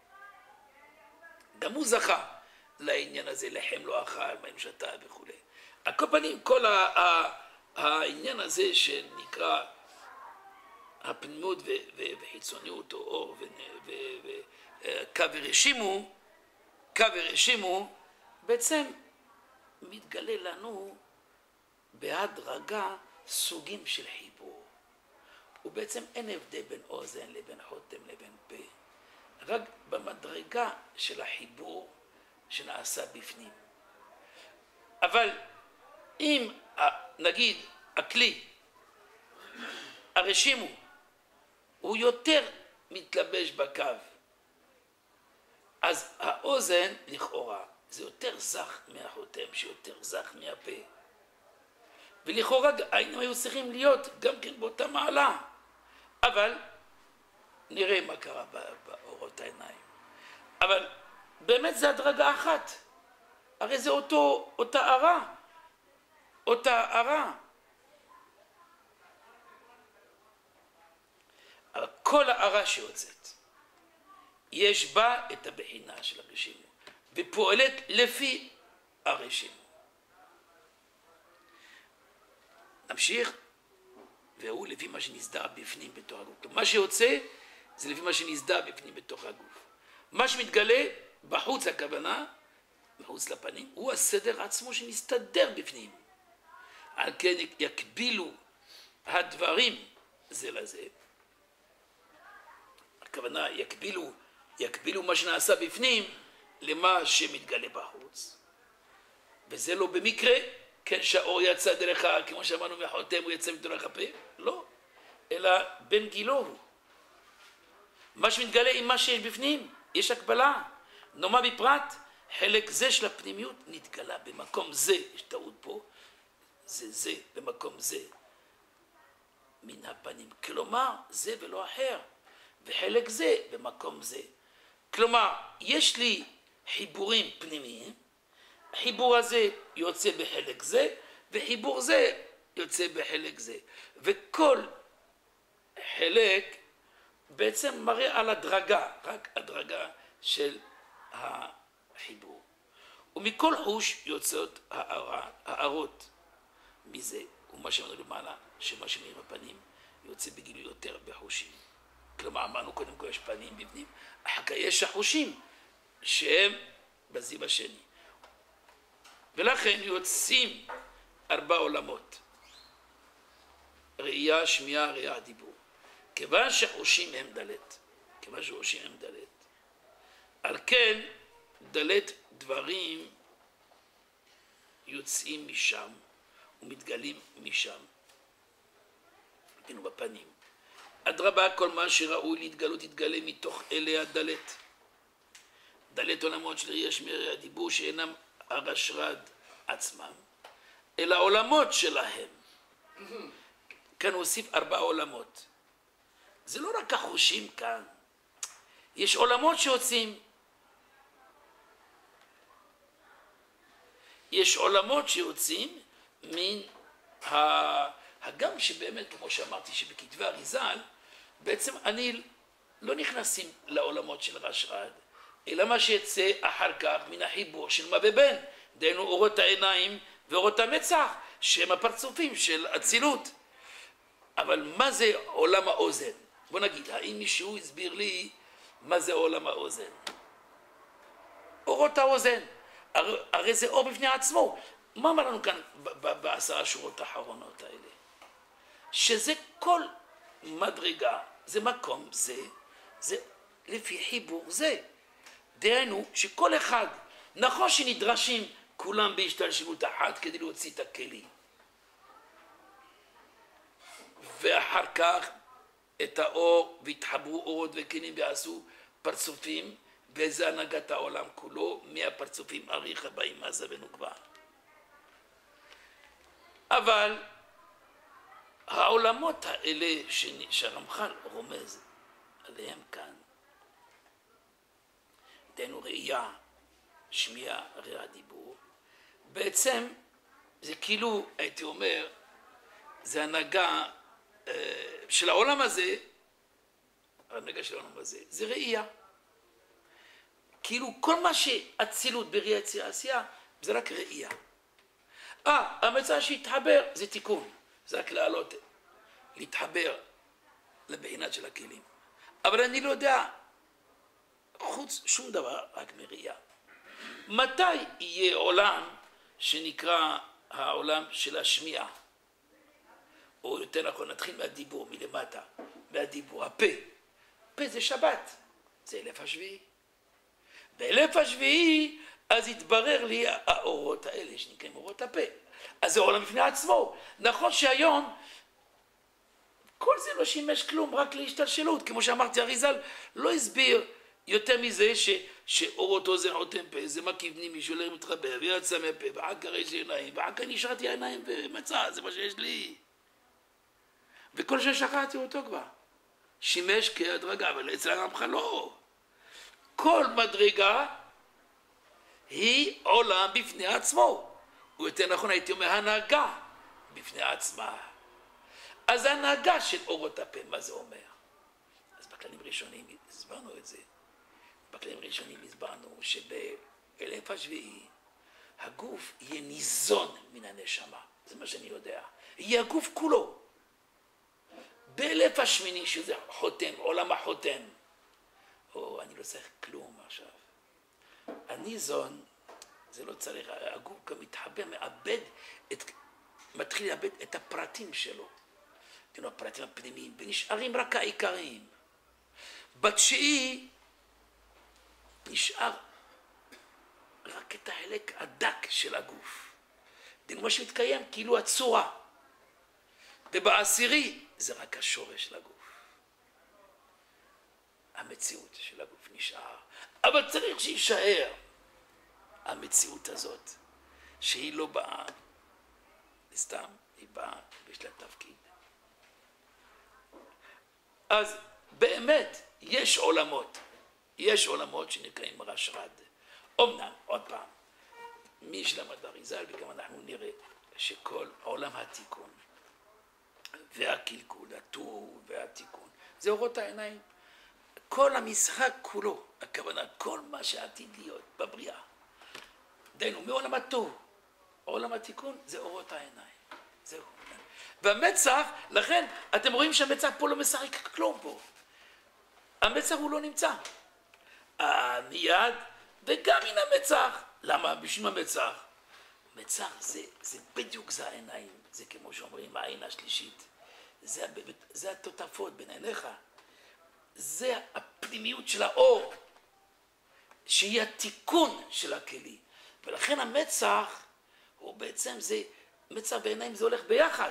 גם הוא זכה לעניין הזה, לחם לא אכל, מים שתה וכו'. על כל פנים, כל העניין הזה שנקרא הפנימות וחיצוניות או אור וקו ורשימו, קו ורשימו, בעצם מתגלה לנו בהדרגה סוגים של חיבור. ובעצם אין הבדל בין אוזן לבין חותם לבין פה, רק במדרגה של החיבור שנעשה בפנים. אבל אם נגיד הכלי, הרשימו, הוא יותר מתלבש בקו. אז האוזן לכאורה זה יותר זך מהחותם, שיותר זך מהפה. ולכאורה היינו היו צריכים להיות גם כן באותה מעלה. אבל נראה מה קרה באורות העיניים. אבל באמת זה הדרגה אחת. הרי זה אותו, אותה ערה. אותה ערה. אבל כל הערה שיוצאת, יש בה את הבחינה של הרשימו, ופועלת לפי הרשימו. נמשיך, והוא לפי מה שנסדר בפנים בתוך הגוף. מה שיוצא זה לפי מה שנסדר בפנים בתוך הגוף. מה שמתגלה בחוץ, הכוונה, מחוץ לפנים, הוא הסדר עצמו שמסתדר בפנים. על כן יקבילו הדברים זה לזה. הכוונה יקבילו, יקבילו מה שנעשה בפנים למה שמתגלה בחוץ. וזה לא במקרה, כן, שהאור יצא דרך, כמו שאמרנו מהחותם, הוא יצא מדרך הפה, לא, אלא בין גילו הוא. מה שמתגלה עם מה שיש בפנים, יש הקבלה. נאמר בפרט, חלק זה של הפנימיות נתגלה במקום זה, יש טעות פה, זה זה במקום זה, מן הפנים. כלומר, זה ולא אחר, וחלק זה במקום זה. כלומר, יש לי חיבורים פנימיים, החיבור הזה יוצא בחלק זה, וחיבור זה יוצא בחלק זה. וכל חלק בעצם מראה על הדרגה, רק הדרגה של החיבור. ומכל חוש יוצאות הערות מזה, ומה שאמרנו למעלה, שמה שמאיר בפנים יוצא בגילוי יותר בחושים. כלומר, אמרנו קודם כל יש פנים בפנים, אחר כך יש החושים שהם בזיו השני. ולכן יוצאים ארבע עולמות. ראייה, שמיעה, ראייה, דיבור. כיוון שהחושים הם דלת, כיוון שהחושים הם דלת, על כן דלת דברים יוצאים משם ומתגלים משם. כאילו בפנים. אדרבה, כל מה שראוי להתגלות יתגלה מתוך אלה הדלת. דלת עולמות של ראייה, שמיעה, ראייה, דיבור, שאינם הרשרד עצמם, אלא עולמות שלהם. כאן הוסיף ארבע עולמות. זה לא רק החושים כאן. יש עולמות שיוצאים. יש עולמות שיוצאים מן הגם שבאמת, כמו שאמרתי, שבכתבי אריז"ל, בעצם אני לא נכנסים לעולמות של רשרד, אלא מה שיצא אחר כך מן החיבור של מה בבן, דהיינו אורות העיניים ואורות המצח, שהם הפרצופים של אצילות. אבל מה זה עולם האוזן? בוא נגיד, האם מישהו הסביר לי מה זה עולם האוזן? אורות האוזן, הר, הרי זה אור בפני עצמו. מה אמר לנו כאן בעשר השורות האחרונות האלה? שזה כל מדרגה, זה מקום זה, זה לפי חיבור זה. דהיינו שכל אחד, נכון שנדרשים כולם בהשתלשלות אחת כדי להוציא את הכלי. ואחר כך את האור והתחברו אורות וכלים ועשו פרצופים, וזה הנהגת העולם כולו, מהפרצופים אריכה באים עזה ונוקבה. אבל העולמות האלה שהרמח"ל רומז עליהם כאן, דהיינו ראייה, שמיעה, ראייה, דיבור, בעצם זה כאילו, הייתי אומר, זה הנהגה של העולם הזה, ההנהגה של העולם הזה, זה ראייה. כאילו כל מה שאצילות בראייה יצירה עשייה, זה רק ראייה. אה, המצע שהתחבר זה תיקון, זה רק לעלות, להתחבר לבחינת של הכלים. אבל אני לא יודע, חוץ שום דבר, רק מראייה. מתי יהיה עולם שנקרא העולם של השמיעה? או יותר נכון, נתחיל מהדיבור, מלמטה, מהדיבור, הפה. פה זה שבת, זה אלף השביעי. באלף השביעי, אז התברר לי האורות האלה, שנקראים אורות הפה. אז זה עולם בפני עצמו. נכון שהיום, כל זה לא שימש כלום, רק להשתלשלות. כמו שאמרתי, אריזל לא הסביר יותר מזה ש, שאורות אוזן חותם פה, זה מקיף פנימי שהולך מתחבר, ויצא מהפה, ואחר כך יש לי עיניים, ואחר כך נשארתי עיניים ומצא, זה מה שיש לי. וכל ששכחתי אותו כבר. שימש כהדרגה, אבל אצל הרמח"ל לא. כל מדרגה היא עולם בפני עצמו. או יותר נכון הייתי אומר, הנהגה בפני עצמה. אז ההנהגה של אורות הפה, מה זה אומר? אז בכללים ראשונים הסברנו את זה. בכללים ראשונים הסברנו שבאלף השביעי הגוף יהיה ניזון מן הנשמה. זה מה שאני יודע. יהיה הגוף כולו. באלף השמיני שזה חותם, עולם החותם. או, אני לא צריך כלום עכשיו. הניזון, זה לא צריך, הגוף גם מתחבר, מאבד, את, מתחיל לאבד את הפרטים שלו. תראו, הפרטים הפנימיים, ונשארים רק העיקריים. בתשיעי נשאר רק את החלק הדק של הגוף. תראו מה שמתקיים, כאילו הצורה. ובעשירי זה רק השורש של הגוף. המציאות של הגוף נשאר. אבל צריך שישאר המציאות הזאת, שהיא לא באה סתם, היא באה ויש לה תפקיד. אז באמת יש עולמות, יש עולמות שנקראים רשרד. אמנם, עוד פעם, מי שלמד אריזל וגם אנחנו נראה שכל עולם התיקון והקלקול, התוהו והתיקון, זה אורות העיניים. כל המשחק כולו, הכוונה, כל מה שעתיד להיות בבריאה. דיינו, מעולם התוהו, עולם התיקון זה אורות העיניים. זהו. והמצח, לכן אתם רואים שהמצח פה לא משחק כלום פה. המצח הוא לא נמצא. מיד, וגם מן המצח. למה? בשביל המצח. מצח זה, זה בדיוק זה העיניים. זה כמו שאומרים, העין השלישית. זה, זה התותפות בין עיניך. זה הפנימיות של האור, שהיא התיקון של הכלי. ולכן המצח, הוא בעצם זה, מצח בעיניים זה הולך ביחד.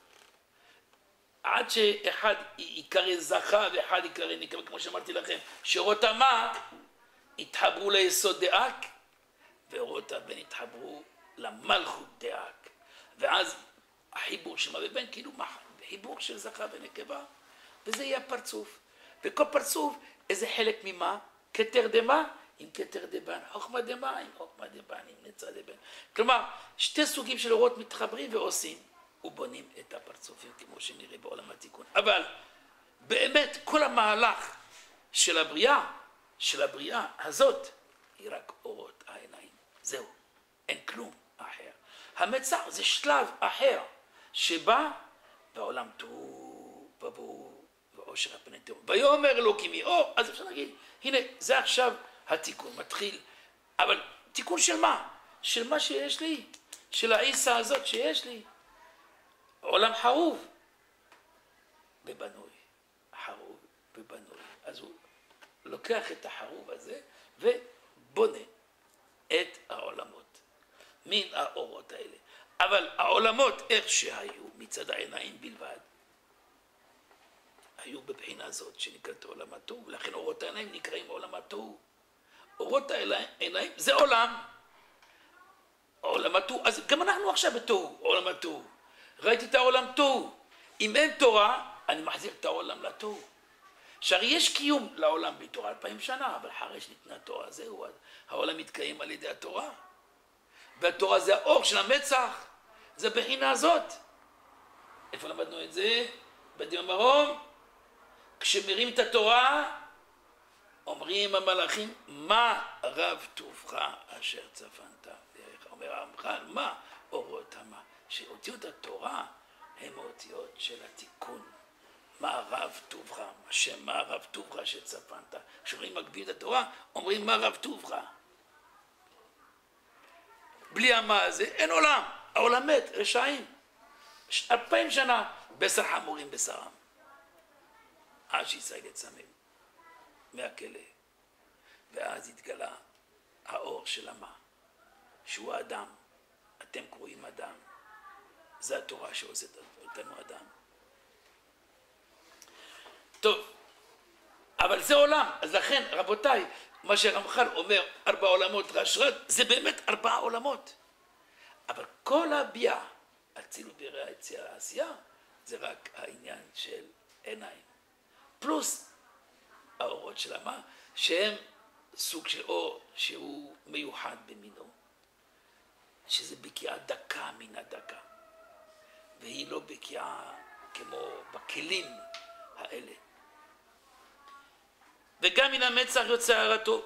עד שאחד יקרא זכה ואחד יקרא נקבה, כמו שאמרתי לכם, שאורות המה התחברו ליסוד דאק, ואורות הבן התחברו למלכות דאק. ואז החיבור של מה ובן, כאילו חיבור של זכה ונקבה, וזה יהיה הפרצוף. וכל פרצוף, איזה חלק ממה? כתר דמה עם כתר דבן, חוכמה דמה עם חוכמה דבן, עם נצא דבן. כלומר, שתי סוגים של אורות מתחברים ועושים, ובונים את הפרצופים כמו שנראה בעולם התיקון. אבל באמת כל המהלך של הבריאה, של הבריאה הזאת, היא רק אורות העיניים. זהו, אין כלום אחר. המצח זה שלב אחר, שבא בעולם תוהו ובוהו. ואושר הפני תהום. ויאמר אלוקים יהי אור, אז אפשר להגיד, הנה, זה עכשיו התיקון, מתחיל. אבל תיקון של מה? של מה שיש לי, של העיסה הזאת שיש לי. עולם חרוב, בבנוי, חרוב בבנוי. אז הוא לוקח את החרוב הזה ובונה את העולמות, מן האורות האלה. אבל העולמות, איך שהיו, מצד העיניים בלבד, היו בבחינה הזאת שנקראת עולם התוהו, ולכן אורות העיניים נקראים עולם התוהו. אורות העיניים זה עולם. עולם התוהו, אז גם אנחנו עכשיו בתוהו, עולם התוהו. ראיתי את העולם תוהו. אם אין תורה, אני מחזיר את העולם לתוהו. שהרי יש קיום לעולם בתורה אלפיים שנה, אבל אחרי שניתנה תורה, זהו, העולם מתקיים על ידי התורה. והתורה זה האור של המצח, זה בחינה הזאת. איפה למדנו את זה? בדיון מרום. כשמרים את התורה, אומרים המלאכים, מה רב טובך אשר צפנת? אומר הרמח"ל, מה אורות המה? שאותיות התורה הן האותיות של התיקון. מה רב טובך? השם מה רב טובך שצפנת? כשאומרים מקבילים את התורה, אומרים מה רב טובך? בלי המה הזה אין עולם. העולם מת, רשעים. אלפיים שנה בשר חמורים בשרם. עד שישראל יצמם מהכלא, ואז התגלה האור של המה, שהוא האדם. אתם קוראים אדם, זה התורה שעושה אותנו אדם. טוב, אבל זה עולם, אז לכן רבותיי, מה שהרמח"ל אומר, ארבע עולמות רשרת, זה באמת ארבעה עולמות. אבל כל הביאה, אצילות ביראה יציאה העשייה, זה רק העניין של עיניים. פלוס האורות של המה, שהם סוג של אור שהוא מיוחד במינו, שזה בקיעה דקה מן הדקה, והיא לא בקיעה כמו בכלים האלה. וגם מן המצח יוצא הערתו,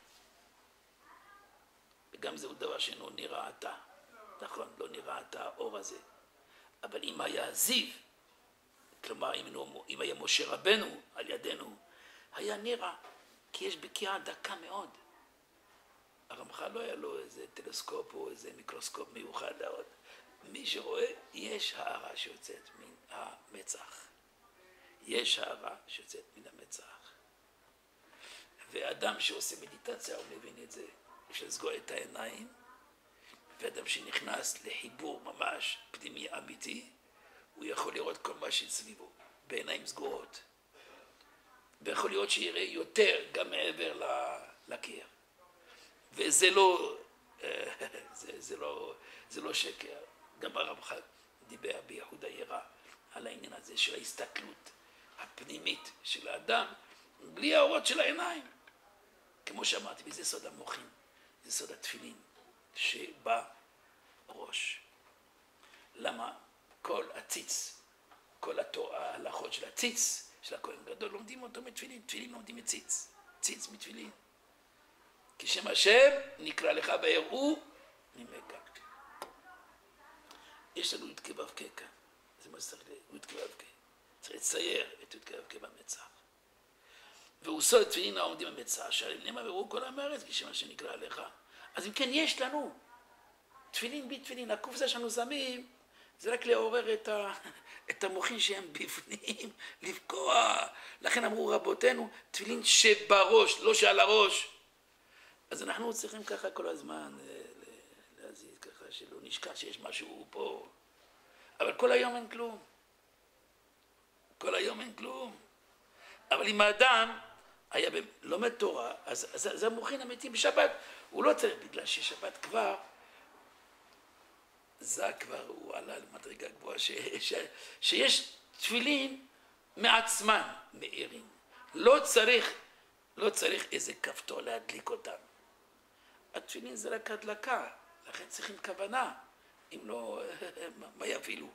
וגם זהו דבר שאינו נראה עתה. נכון, לא נראה עתה האור הזה, אבל אם היה זיו, כלומר אם, אם היה משה רבנו על ידינו, היה נראה, כי יש בקיעה דקה מאוד. הרמח"ל לא היה לו איזה טלסקופ או איזה מיקרוסקופ מיוחד להראות. מי שרואה, יש הארה שיוצאת מן המצח. יש הארה שיוצאת מן המצח. ואדם שעושה מדיטציה, הוא מבין את זה. יש לסגור את העיניים, ואדם שנכנס לחיבור ממש פנימי אמיתי, הוא יכול לראות כל מה שסביבו, בעיניים סגורות. ויכול להיות שיראה יותר גם מעבר לקיר. וזה לא, זה, זה לא, זה לא שקר. גם הרמח"ל דיבר בייחוד היראה על העניין הזה של ההסתכלות הפנימית של האדם, בלי האורות של העיניים. כמו שאמרתי, וזה סוד המוחין, זה סוד התפילין שבראש. למה כל הציץ, כל ההלכות של הציץ, של הכהן גדול, לומדים אותו מתפילין, תפילין לומדים מציץ, ציץ מתפילין. כי שם השם נקרא לך ויראו ממך. יש לנו י' כ' ו' כ' כאן, זה מה שצריך י' כ' ו' כ'. צריך לצייר את י' כ' ו' כ' במצח. והוא סוד תפילין העומדים במצח, שעליהם נאמר ויראו כל עם הארץ, כי שם השם נקרא לך. אז אם כן יש לנו תפילין בי תפילין, הקופסה שאנו שמים, זה רק לעורר את, ה... את המוחין שהם בפנים, לפגוע. לכן אמרו רבותינו, תפילין שבראש, לא שעל הראש. אז אנחנו צריכים ככה כל הזמן להזיז ככה, שלא נשכח שיש משהו פה. אבל כל היום אין כלום. כל היום אין כלום. אבל אם האדם היה לומד תורה, אז, אז זה המוחין אמיתי בשבת. הוא לא צריך, בגלל ששבת כבר, זה כבר הוא עלה למדרגה גבוהה, ש, ש, שיש תפילין מעצמן מאירים. לא צריך, לא צריך איזה כפתור להדליק אותם. התפילין זה רק הדלקה, לכן צריכים כוונה, אם לא, מה יפעילו?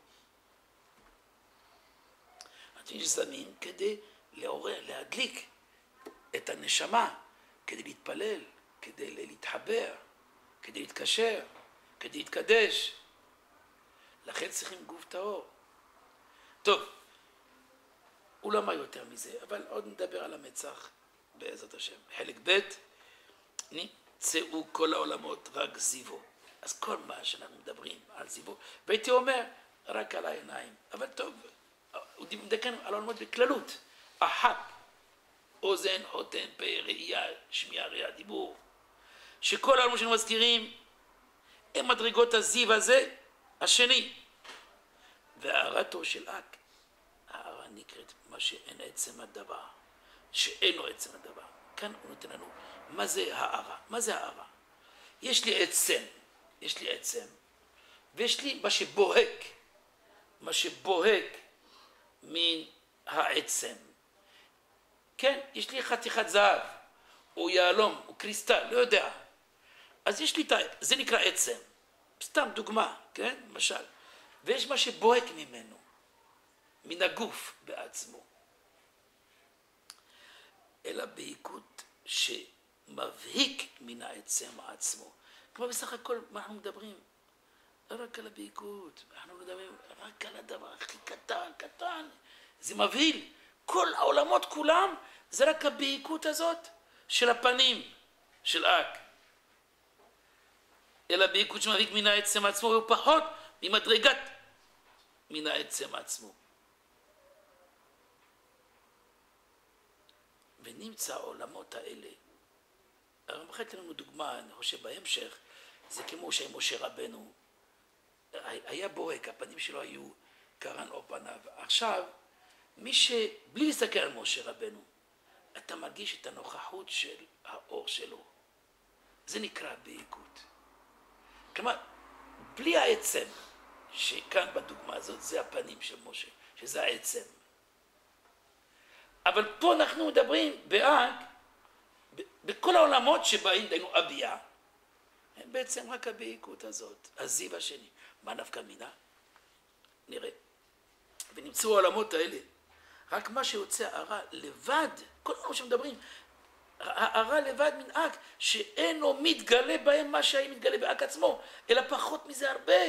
התפילין ששמים כדי לעורר, להדליק את הנשמה, כדי להתפלל, כדי להתחבר, כדי להתקשר, כדי להתקדש. לכן צריכים גוף טהור. טוב, הוא לא אמר יותר מזה, אבל עוד נדבר על המצח בעזרת השם. חלק ב' נמצאו כל העולמות רק זיוו. אז כל מה שאנחנו מדברים על זיוו, והייתי אומר רק על העיניים. אבל טוב, הוא דיבר כאן על העולמות בכללות. אחת, אוזן, חותם, פה, ראייה, שמיעה, ראייה, דיבור. שכל העולמות שאנחנו מזכירים הם מדרגות הזיו הזה, השני. והארתו של אק, הארה נקראת מה שאין עצם הדבר, שאינו עצם הדבר. כאן הוא נותן לנו, מה זה הארה? מה זה הארה? יש לי עצם, יש לי עצם, ויש לי מה שבוהק, מה שבוהק מן העצם. כן, יש לי חתיכת זהב, או יהלום, או קריסטל, לא יודע. אז יש לי, זה נקרא עצם, סתם דוגמה, כן, למשל. ויש מה שבוהק ממנו, מן הגוף בעצמו. אלא בהיקות שמבהיק מן העצם עצמו. כמו בסך הכל, מה אנחנו מדברים? רק על הבהיקות, אנחנו מדברים רק על הדבר הכי קטן, קטן. זה מבהיל. כל העולמות כולם, זה רק הבהיקות הזאת של הפנים, של אק. אלא בהיקות שמבהיק מן העצם עצמו, הוא פחות ממדרגת מן העצם עצמו. ונמצא העולמות האלה. הרמח"ל נתן לנו דוגמה, אני חושב בהמשך, זה כמו שמשה רבנו היה בוהק, הפנים שלו היו קרן או פניו. עכשיו מי שבלי להסתכל על משה רבנו, אתה מרגיש את הנוכחות של האור שלו. זה נקרא בהיגות. כלומר, בלי העצם, שכאן בדוגמה הזאת זה הפנים של משה, שזה העצם. אבל פה אנחנו מדברים באג, בכל העולמות שבאים דיינו אביה, הם בעצם רק הבהיגות הזאת, הזיו השני. מה נפקא מינה? נראה. ונמצאו העולמות האלה. רק מה שיוצא הרע לבד, כל מה שמדברים, הרע לבד מנהג שאינו מתגלה בהם מה שהיה מתגלה באג עצמו, אלא פחות מזה הרבה.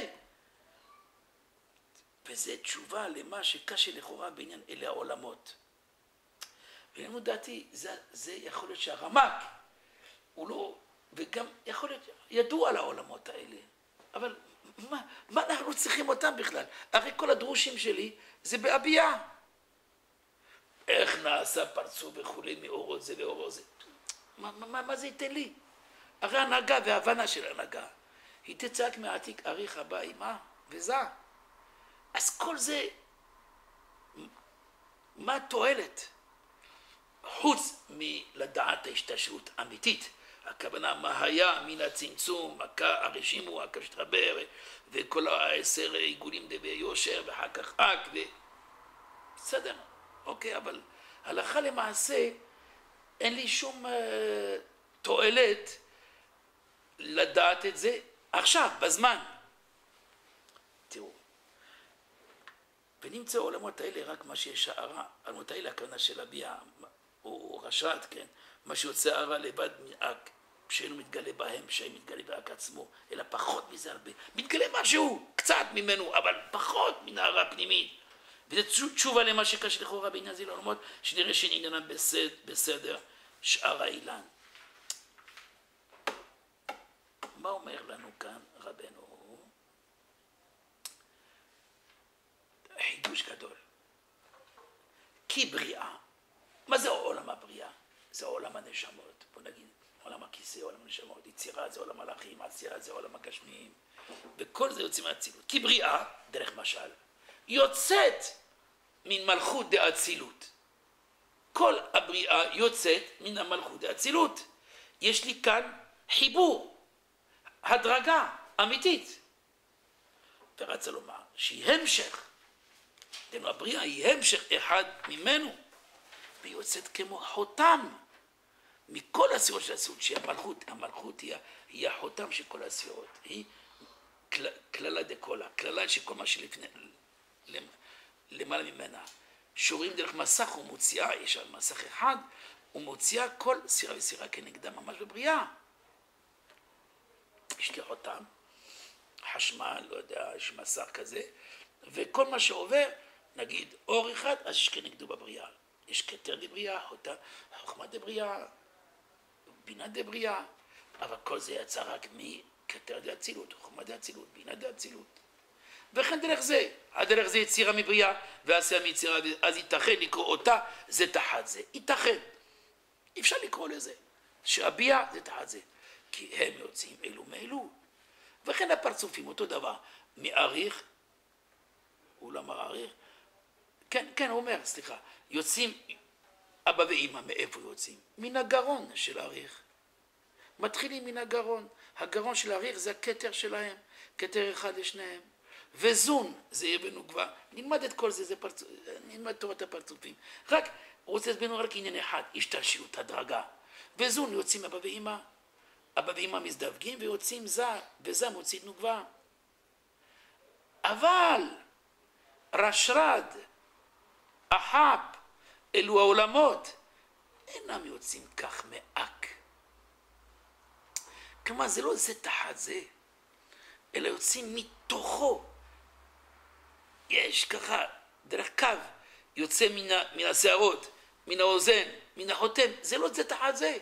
וזה תשובה למה שקשה לכאורה בעניין אלה העולמות. ולנו דעתי, זה, זה יכול להיות שהרמק, הוא לא, וגם יכול להיות, ידוע על העולמות האלה, אבל מה, מה אנחנו צריכים אותם בכלל? הרי כל הדרושים שלי זה באביה. איך נעשה פרצו וכולי מאורו זה ואורו זה? מה, מה, מה זה ייתן לי? הרי הנהגה וההבנה של הנהגה, היא תצעק מעתיק אריך הבא עמה וזה. אז כל זה, מה התועלת? חוץ מלדעת ההשתשרות אמיתית, הכוונה מה היה מן הצמצום, הרשימו, הקו שתחבר, וכל העשר עיגולים דבי יושר, ואחר כך אק, ו... בסדר, אוקיי, אבל הלכה למעשה, אין לי שום uh, תועלת לדעת את זה עכשיו, בזמן. תראו, ונמצא העולמות האלה רק מה שיש הערה, העולמות האלה הכוונה של הביאה, או רשת, כן, מה שיוצא הרע לבד מאק, שאינו מתגלה בהם, שאין מתגלה באק עצמו, אלא פחות מזה הרבה. מתגלה משהו, קצת ממנו, אבל פחות מן הערה הפנימית. וזה תשובה למה שקשה לכאורה בעניין זה לעולמות, שנראה שעניינם בסדר, בסדר שאר האילן. מה אומר לנו כאן רבנו? חידוש גדול. כי בריאה, מה זה עולם הבריאה? זה עולם הנשמות, בוא נגיד, עולם הכיסא, עולם הנשמות, יצירה זה עולם מלאכים, עשייה זה עולם הגשמיים, וכל זה יוצא מהאצילות. כי בריאה, דרך משל, יוצאת מן מלכות דאצילות. כל הבריאה יוצאת מן המלכות דאצילות. יש לי כאן חיבור, הדרגה אמיתית. ורצה לומר שהיא המשך, דנו הבריאה היא המשך אחד ממנו, והיא יוצאת כמו חותם מכל הספירות של הספירות, שהיא המלכות, המלכות היא, היא החותם של כל הספירות, היא כל, כללה דקולה, כללה שכל מה שלפני, למעלה ממנה. שורים דרך מסך ומוציאה, יש על מסך אחד, ומוציאה כל סירה וסירה כנגדה ממש בבריאה. יש לי חותם, חשמל, לא יודע, יש מסך כזה, וכל מה שעובר, נגיד אור אחד, אז יש כנגדו בבריאה. יש כתר דבריאה, חוכמה דבריאה, בינה דבריאה, אבל כל זה יצא רק מכתר דאצילות, חוכמה דאצילות, בינה דאצילות. וכן דרך זה, הדרך זה יצירה מבריאה, ועשייה מיצירה, אז ייתכן לקרוא אותה, זה תחת זה. ייתכן. אי אפשר לקרוא לזה. שהביאה זה תחת זה. כי הם יוצאים אלו מאלו. וכן הפרצופים, אותו דבר. מאריך, הוא לא מאריך, כן, כן, הוא אומר, סליחה, יוצאים, אבא ואמא, מאיפה יוצאים? מן הגרון של אריך. מתחילים מן הגרון. הגרון של אריך זה הכתר שלהם, כתר אחד לשניהם. וזון, זה יהיה בנוגבה. נלמד את כל זה, זה פרצ... נלמד תורת הפרצופים. רק, הוא רוצה להסביר רק עניין אחד, השתלשלות, הדרגה. וזון יוצאים אבא ואמא, אבא ואמא מזדווגים ויוצאים זה, וזה מוציא נוגבה. אבל, רשרד, אחאפ, אלו העולמות, אינם יוצאים כך מאק. כלומר, זה לא זה תחת זה, אלא יוצאים מתוכו. יש ככה, דרך קו, יוצא מן, מן השערות, מן האוזן, מן החותם, זה לא זה תחת זה.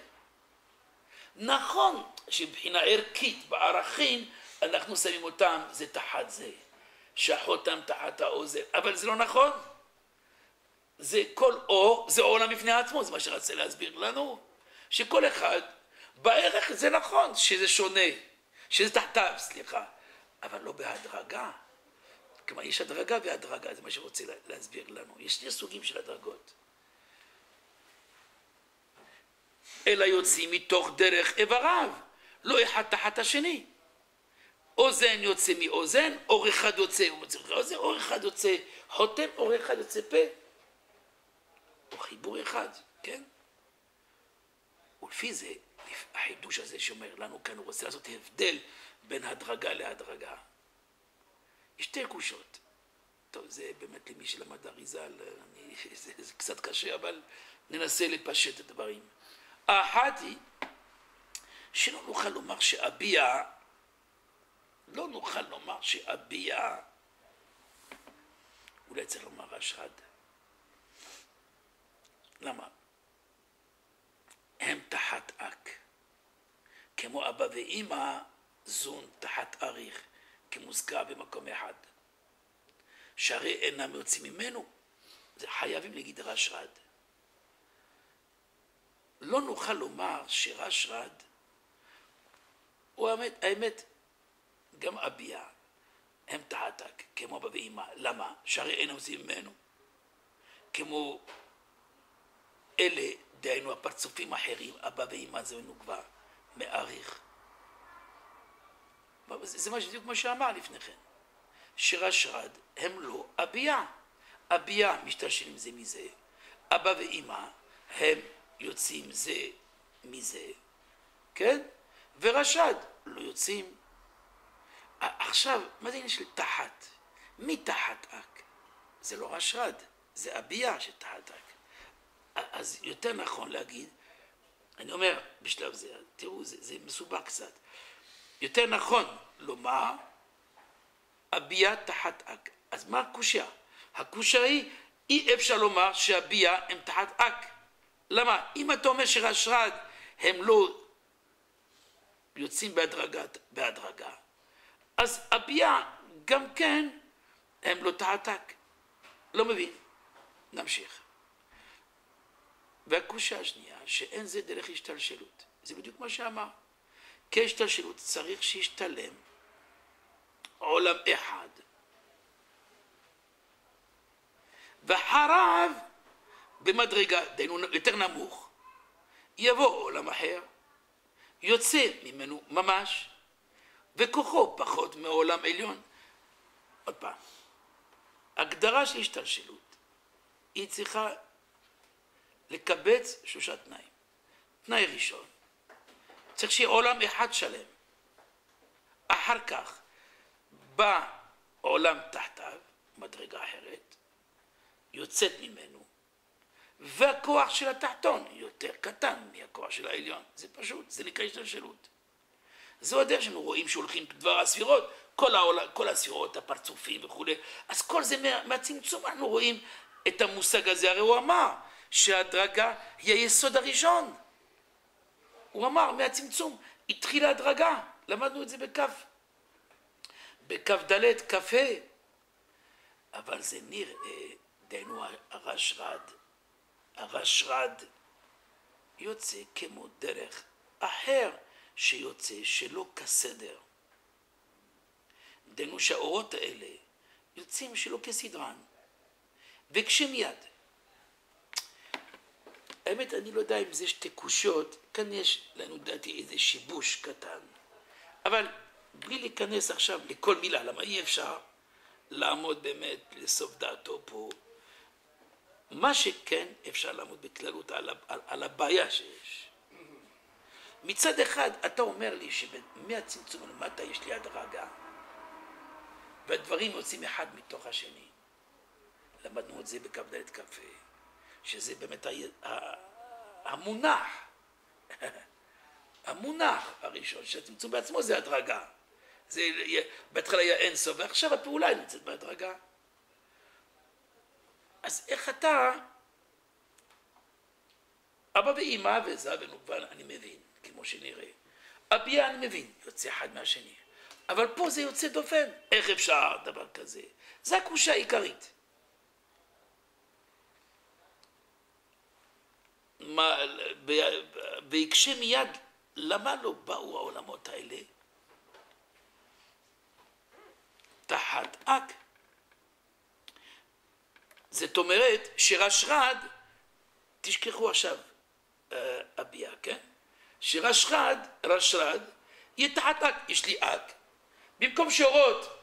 נכון שבחינה ערכית, בערכים, אנחנו שמים אותם, זה תחת זה. שהחותם תחת האוזן, אבל זה לא נכון. זה כל אור, זה עולם בפני עצמו, זה מה שרצה להסביר לנו. שכל אחד, בערך זה נכון, שזה שונה, שזה תחתיו, סליחה, אבל לא בהדרגה. כלומר, יש הדרגה והדרגה, זה מה שרוצה להסביר לנו. יש שני סוגים של הדרגות. אלא יוצאים מתוך דרך איבריו, לא אחד תחת השני. אוזן יוצא מאוזן, אור אחד יוצא מאוזן, אור אחד יוצא חותם, אור אחד יוצא פה. או חיבור אחד, כן? ולפי זה, החידוש הזה שאומר לנו כאן, הוא רוצה לעשות הבדל בין הדרגה להדרגה. יש שתי קושות. טוב, זה באמת למי שלמד אריזל, אני, זה, זה קצת קשה, אבל ננסה לפשט את הדברים. האחת היא, שלא נוכל לומר שאביע, לא נוכל לומר שאביע, אולי צריך לומר רש"ד. למה? הם תחת אק, כמו אבא ואמא זון תחת אריך, כמוזכר במקום אחד. שהרי אינם יוצאים ממנו, זה חייבים להגיד רש"ד. לא נוכל לומר שרש"ד, הוא האמת, האמת, גם אביע, הם תחת אק, כמו אבא ואמא. למה? שהרי אינם יוצאים ממנו. כמו אלה, דהיינו הפרצופים האחרים, אבא ואמא זה כבר מעריך. זה בדיוק מה שאמר לפני כן. שרש"ד הם לא אביע. אביע משתלשלים זה מזה. אבא ואמא הם יוצאים זה מזה. כן? ורש"ד לא יוצאים. עכשיו, מה זה עניין של תחת? מי תחת אק? זה לא רש"ד, זה אביע שתחת אק. אז יותר נכון להגיד, אני אומר בשלב זה, תראו, זה, זה מסובך קצת. יותר נכון לומר, אביע תחת אק. אז מה הקושיה? הקושיה היא, אי אפשר לומר שאביע הם תחת אק. למה? אם אתה אומר שרש"ד הם לא יוצאים בהדרגה, בהדרגה, אז אביע גם כן הם לא תחת אק. לא מבין. נמשיך. והקושיה השנייה, שאין זה דרך השתלשלות. זה בדיוק מה שאמר. כהשתלשלות צריך שישתלם עולם אחד. ואחריו, במדרגה, דהיינו יותר נמוך, יבוא עולם אחר, יוצא ממנו ממש, וכוחו פחות מעולם עליון. עוד פעם, הגדרה של השתלשלות, היא צריכה לקבץ שלושה תנאים. תנאי ראשון, צריך שיהיה עולם אחד שלם. אחר כך בא עולם תחתיו, מדרגה אחרת, יוצאת ממנו, והכוח של התחתון יותר קטן מהכוח של העליון. זה פשוט, זה נקרא השתלשלות. זו הדרך שאנחנו רואים שהולכים דבר הספירות, כל, העולם, כל הספירות, הפרצופים וכו'. אז כל זה מה, מהצמצום אנחנו רואים את המושג הזה. הרי הוא אמר שההדרגה היא היסוד הראשון. הוא אמר מהצמצום, התחילה הדרגה. למדנו את זה בכף. בכף ד' כף ה'. אבל זה נראה, דהיינו הרש"ד, הרש"ד יוצא כמו דרך אחר שיוצא שלא כסדר. דהיינו שהאורות האלה יוצאים שלא כסדרן. וכשמיד, האמת אני לא יודע אם זה שתי קושות, כאן יש לנו דעתי איזה שיבוש קטן. אבל בלי להיכנס עכשיו לכל מילה, למה אי אפשר לעמוד באמת לסוף דעתו פה. מה שכן אפשר לעמוד בכללות על, על, על הבעיה שיש. מצד אחד אתה אומר לי שמהצמצום למטה יש לי הדרגה, והדברים יוצאים אחד מתוך השני. למדנו את זה בכף ד' כף ה', שזה באמת המונח, המונח הראשון, שהצמצום בעצמו זה הדרגה. זה בהתחלה היה אין סוף, ועכשיו הפעולה נמצאת בהדרגה. אז איך אתה, אבא ואמא וזה ונוגבל, אני מבין, כמו שנראה. אביה אני מבין, יוצא אחד מהשני. אבל פה זה יוצא דופן. איך אפשר דבר כזה? זה הקושה העיקרית. ויקשה מיד, למה לא באו העולמות האלה? תחת אק, זאת אומרת שרשרד, תשכחו עכשיו הביאה, כן? שרשרד, רשרד, יהיה תחת אק, יש לי אק. במקום שורות,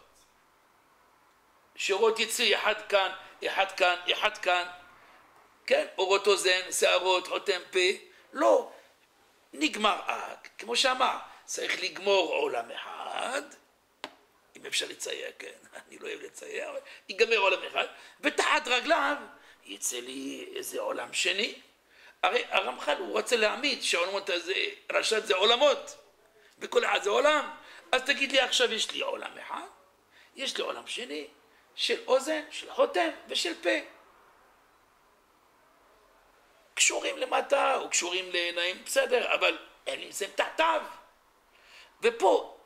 שורות יצאו אחד כאן, אחד כאן, אחד כאן, כן? אורות אוזן, שערות, חותם פה, לא, נגמר אק, כמו שאמר, צריך לגמור עולם אחד, אם אפשר לצייר, כן, אני לא אוהב לצייר, אבל ייגמר עולם אחד, ותחת רגליו יצא לי איזה עולם שני. הרי הרמח"ל הוא רוצה להעמיד שהעולמות הזה, רשת זה עולמות, וכל אחד זה עולם, אז תגיד לי עכשיו יש לי עולם אחד, יש לי עולם שני, של אוזן, של חותם ושל פה. קשורים למטה או קשורים לעיניים, בסדר, אבל הם נמצאים תחתיו. ופה,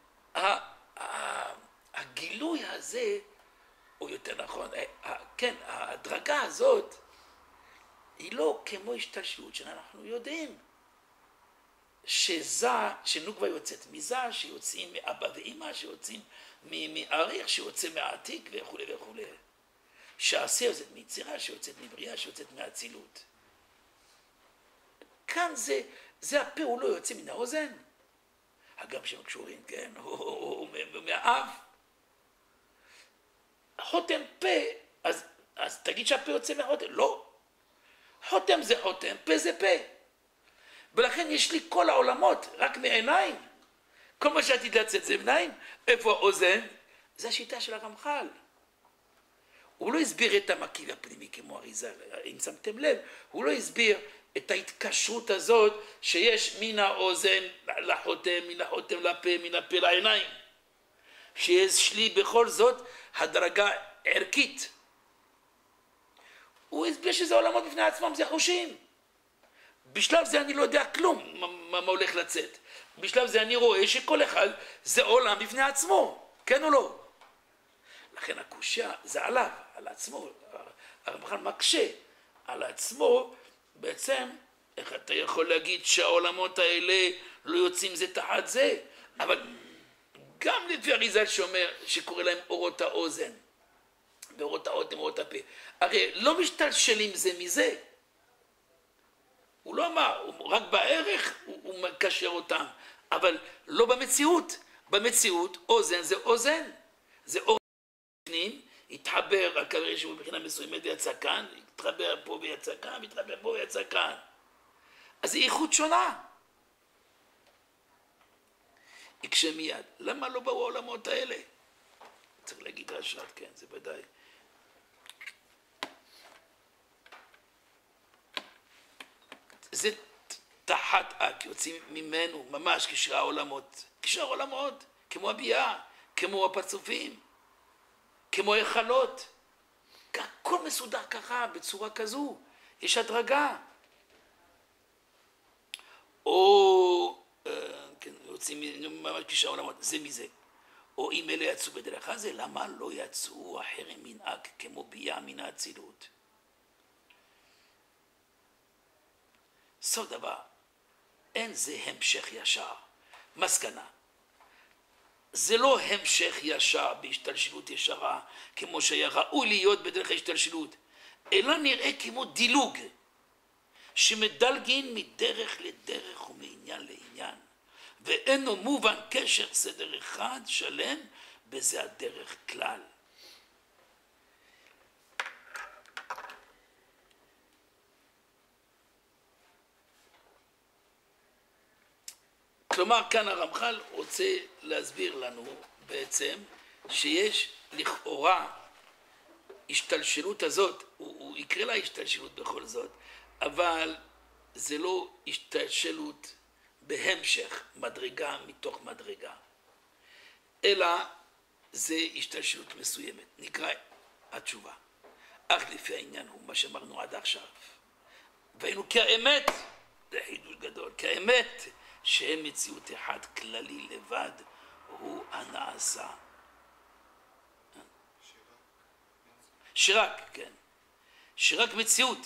הגילוי הזה, או יותר נכון, כן, הדרגה הזאת, היא לא כמו השתלשלות שאנחנו יודעים. שזה, שנוקבה יוצאת מזה, שיוצאים מאבא ואמא, שיוצאים מאריך, שיוצא מהעתיק וכו' וכו'. שעשה יוצאת מיצירה, שיוצאת מבריאה, שיוצאת מהאצילות. כאן זה, זה הפה, הוא לא יוצא מן האוזן. הגם שהם קשורים, כן, או מהאב. חותם פה, אז, אז תגיד שהפה יוצא מהחותם. לא. חותם זה חותם, פה זה פה. ולכן יש לי כל העולמות, רק מעיניים. כל מה שעתיד לצאת זה מעיניים. איפה האוזן? זה השיטה של הרמח"ל. הוא לא הסביר את המקיף הפנימי כמו אריזה, אם שמתם לב, הוא לא הסביר את ההתקשרות הזאת שיש מן האוזן לחותם, מן החותם לפה, מן הפה לעיניים. שיש לי בכל זאת הדרגה ערכית. הוא הסביר שזה עולמות בפני עצמם, זה חושים. בשלב זה אני לא יודע כלום מה, מה, מה הולך לצאת. בשלב זה אני רואה שכל אחד זה עולם בפני עצמו, כן או לא? לכן הקושיה זה עליו, על עצמו. הרמח"ל מקשה על עצמו, בעצם, איך אתה יכול להגיד שהעולמות האלה לא יוצאים זה תחת זה? אבל גם לפי אריז"ל שאומר, שקורא להם אורות האוזן, ואורות האוטם, אורות הפה, הרי לא משתלשלים זה מזה. הוא לא אמר, הוא רק בערך הוא, הוא מקשר אותם, אבל לא במציאות. במציאות אוזן זה אוזן, זה אור פנים, התחבר, רק כנראה שהוא מבחינה מסוימת ויצא כאן, התחבר פה ויצא כאן, התחבר פה ויצא כאן. אז זה איכות שונה. יקשה מיד. למה לא באו העולמות האלה? צריך להגיד רש"ת, כן, זה ודאי. זה תחת אק, יוצאים ממנו, ממש קשרי העולמות. קשרי העולמות, כמו הביאה, כמו הפרצופים, כמו היכלות. הכל מסודר ככה, בצורה כזו. יש הדרגה. או, כן, יוצאים ממש קשרי העולמות, זה מזה. או אם אלה יצאו בדרך הזה, למה לא יצאו אחרים מן אק, כמו ביאה מן האצילות? סוף דבר, אין זה המשך ישר. מסקנה. זה לא המשך ישר בהשתלשלות ישרה, כמו שהיה ראוי להיות בדרך ההשתלשלות, אלא נראה כמו דילוג, שמדלגין מדרך לדרך ומעניין לעניין, ואינו מובן קשר סדר אחד שלם, בזה הדרך כלל. כלומר, כאן הרמח"ל רוצה להסביר לנו בעצם שיש לכאורה השתלשלות הזאת, הוא, הוא יקרא לה השתלשלות בכל זאת, אבל זה לא השתלשלות בהמשך, מדרגה מתוך מדרגה, אלא זה השתלשלות מסוימת, נקרא התשובה. אך לפי העניין הוא מה שאמרנו עד עכשיו, והיינו כאמת, זה חידוש גדול, כאמת, שהם מציאות אחד כללי לבד, הוא הנעשה. שרק, כן. שרק מציאות.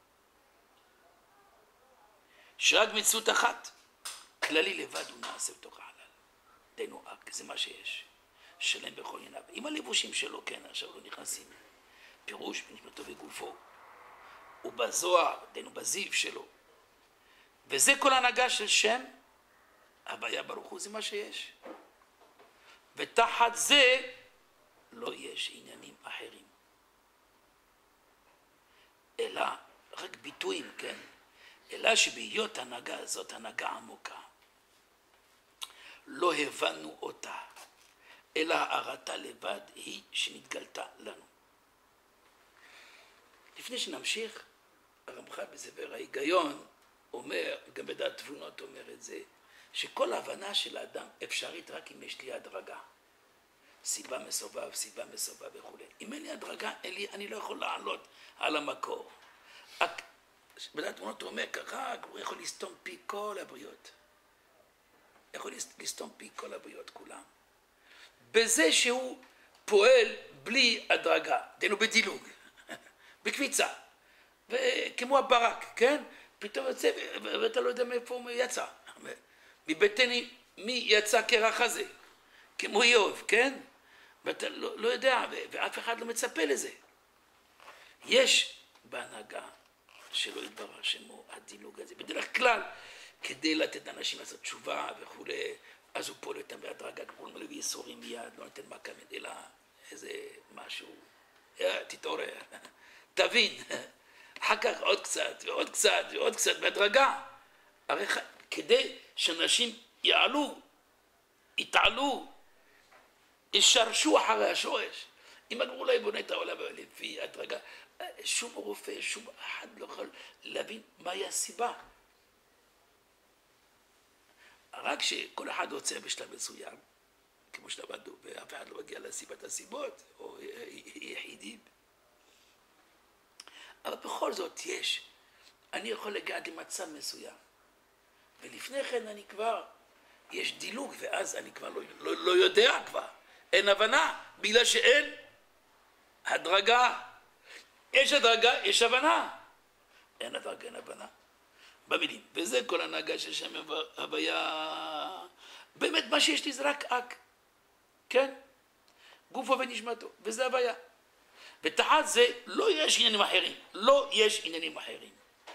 שרק מציאות אחת. כללי לבד הוא נעשה בתוך החלל. דיינו אק, זה מה שיש. שלם בכל עיניו. עם הלבושים שלו, כן, עכשיו לא נכנסים. פירוש בנשמתו וגופו, ובזוהר, דהיינו בזיו שלו. וזה כל ההנהגה של שם הוויה ברוך הוא, זה מה שיש. ותחת זה לא יש עניינים אחרים. אלא, רק ביטויים, כן? אלא שבהיות הנהגה הזאת, הנהגה עמוקה, לא הבנו אותה, אלא הארתה לבד היא שנתגלתה לנו. לפני שנמשיך, הרמח"ל בספר ההיגיון אומר, גם בדעת תבונות אומר את זה, שכל ההבנה של האדם אפשרית רק אם יש לי הדרגה. סיבה מסובב, סיבה מסובב וכו'. אם אין לי הדרגה, אין לי, אני לא יכול לעלות על המקור. בדעת תבונות הוא אומר, ככה הוא יכול לסתום פי כל הבריות. יכול לסתום פי כל הבריות כולם. בזה שהוא פועל בלי הדרגה, דהיינו בדילוג, בקביצה. וכמו הברק, כן? פתאום יוצא, ואתה לא יודע מאיפה הוא יצא. מבטני מי יצא קרח הזה, כמו איוב, כן? ואתה לא, לא יודע, ואף אחד לא מצפה לזה. יש בהנהגה שלא יתברר שמו הדילוג הזה. בדרך כלל, כדי לתת לאנשים לעשות תשובה וכו', אז הוא פועל אותם בהדרגה, כמו הוא מביא ייסורים מיד, לא נותן מכה אלא איזה משהו. תתעורר, תבין. אחר כך עוד קצת, ועוד קצת, ועוד קצת, בהדרגה. הרי כדי שאנשים יעלו, יתעלו, ישרשו אחרי השורש. אם הגבול לא יבונה את העולם לפי הדרגה, שום רופא, שום אחד לא יכול להבין מהי הסיבה. רק שכל אחד רוצה בשלב מסוים, כמו שלמדנו, ואף אחד לא מגיע לסיבת הסיבות, או יחידים. אבל בכל זאת יש, אני יכול לגעת למצב מסוים, ולפני כן אני כבר, יש דילוג, ואז אני כבר לא, לא, לא יודע כבר, אין הבנה, בגלל שאין הדרגה. יש הדרגה, יש הבנה. אין הדרגה, אין הבנה. במילים, וזה כל הנהגה של שם הוויה. באמת מה שיש לי זה רק אק, כן? גופו ונשמתו, וזה הוויה. ותחת זה לא יש עניינים אחרים, לא יש עניינים אחרים.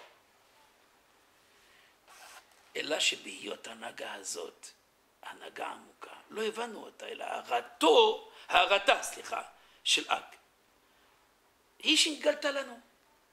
אלא שבהיות ההנהגה הזאת, הנהגה עמוקה, לא הבנו אותה, אלא הרתו, הרתה, סליחה, של אק. היא שהתגלתה לנו.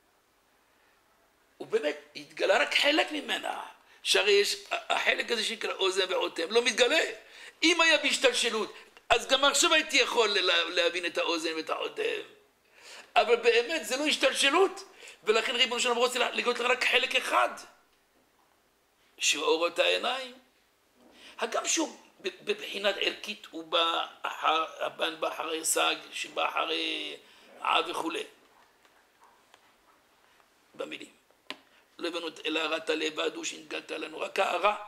ובאמת, התגלה רק חלק ממנה, שהרי יש, החלק הזה שנקרא אוזן ועותם, לא מתגלה. אם היה בהשתלשלות, אז גם עכשיו הייתי יכול להבין את האוזן ואת העותם. אבל באמת זה לא השתלשלות, ולכן ריבונו של עולם רוצה לגלות לך רק חלק אחד, שהוא אורות העיניים. הגם שהוא בבחינת ערכית הוא בא הבן בא אחרי סג, שבא אחרי עב וכו'. במילים. לא הבנו אלא הרתה לבד הוא שהתגלת לנו, רק ההרה.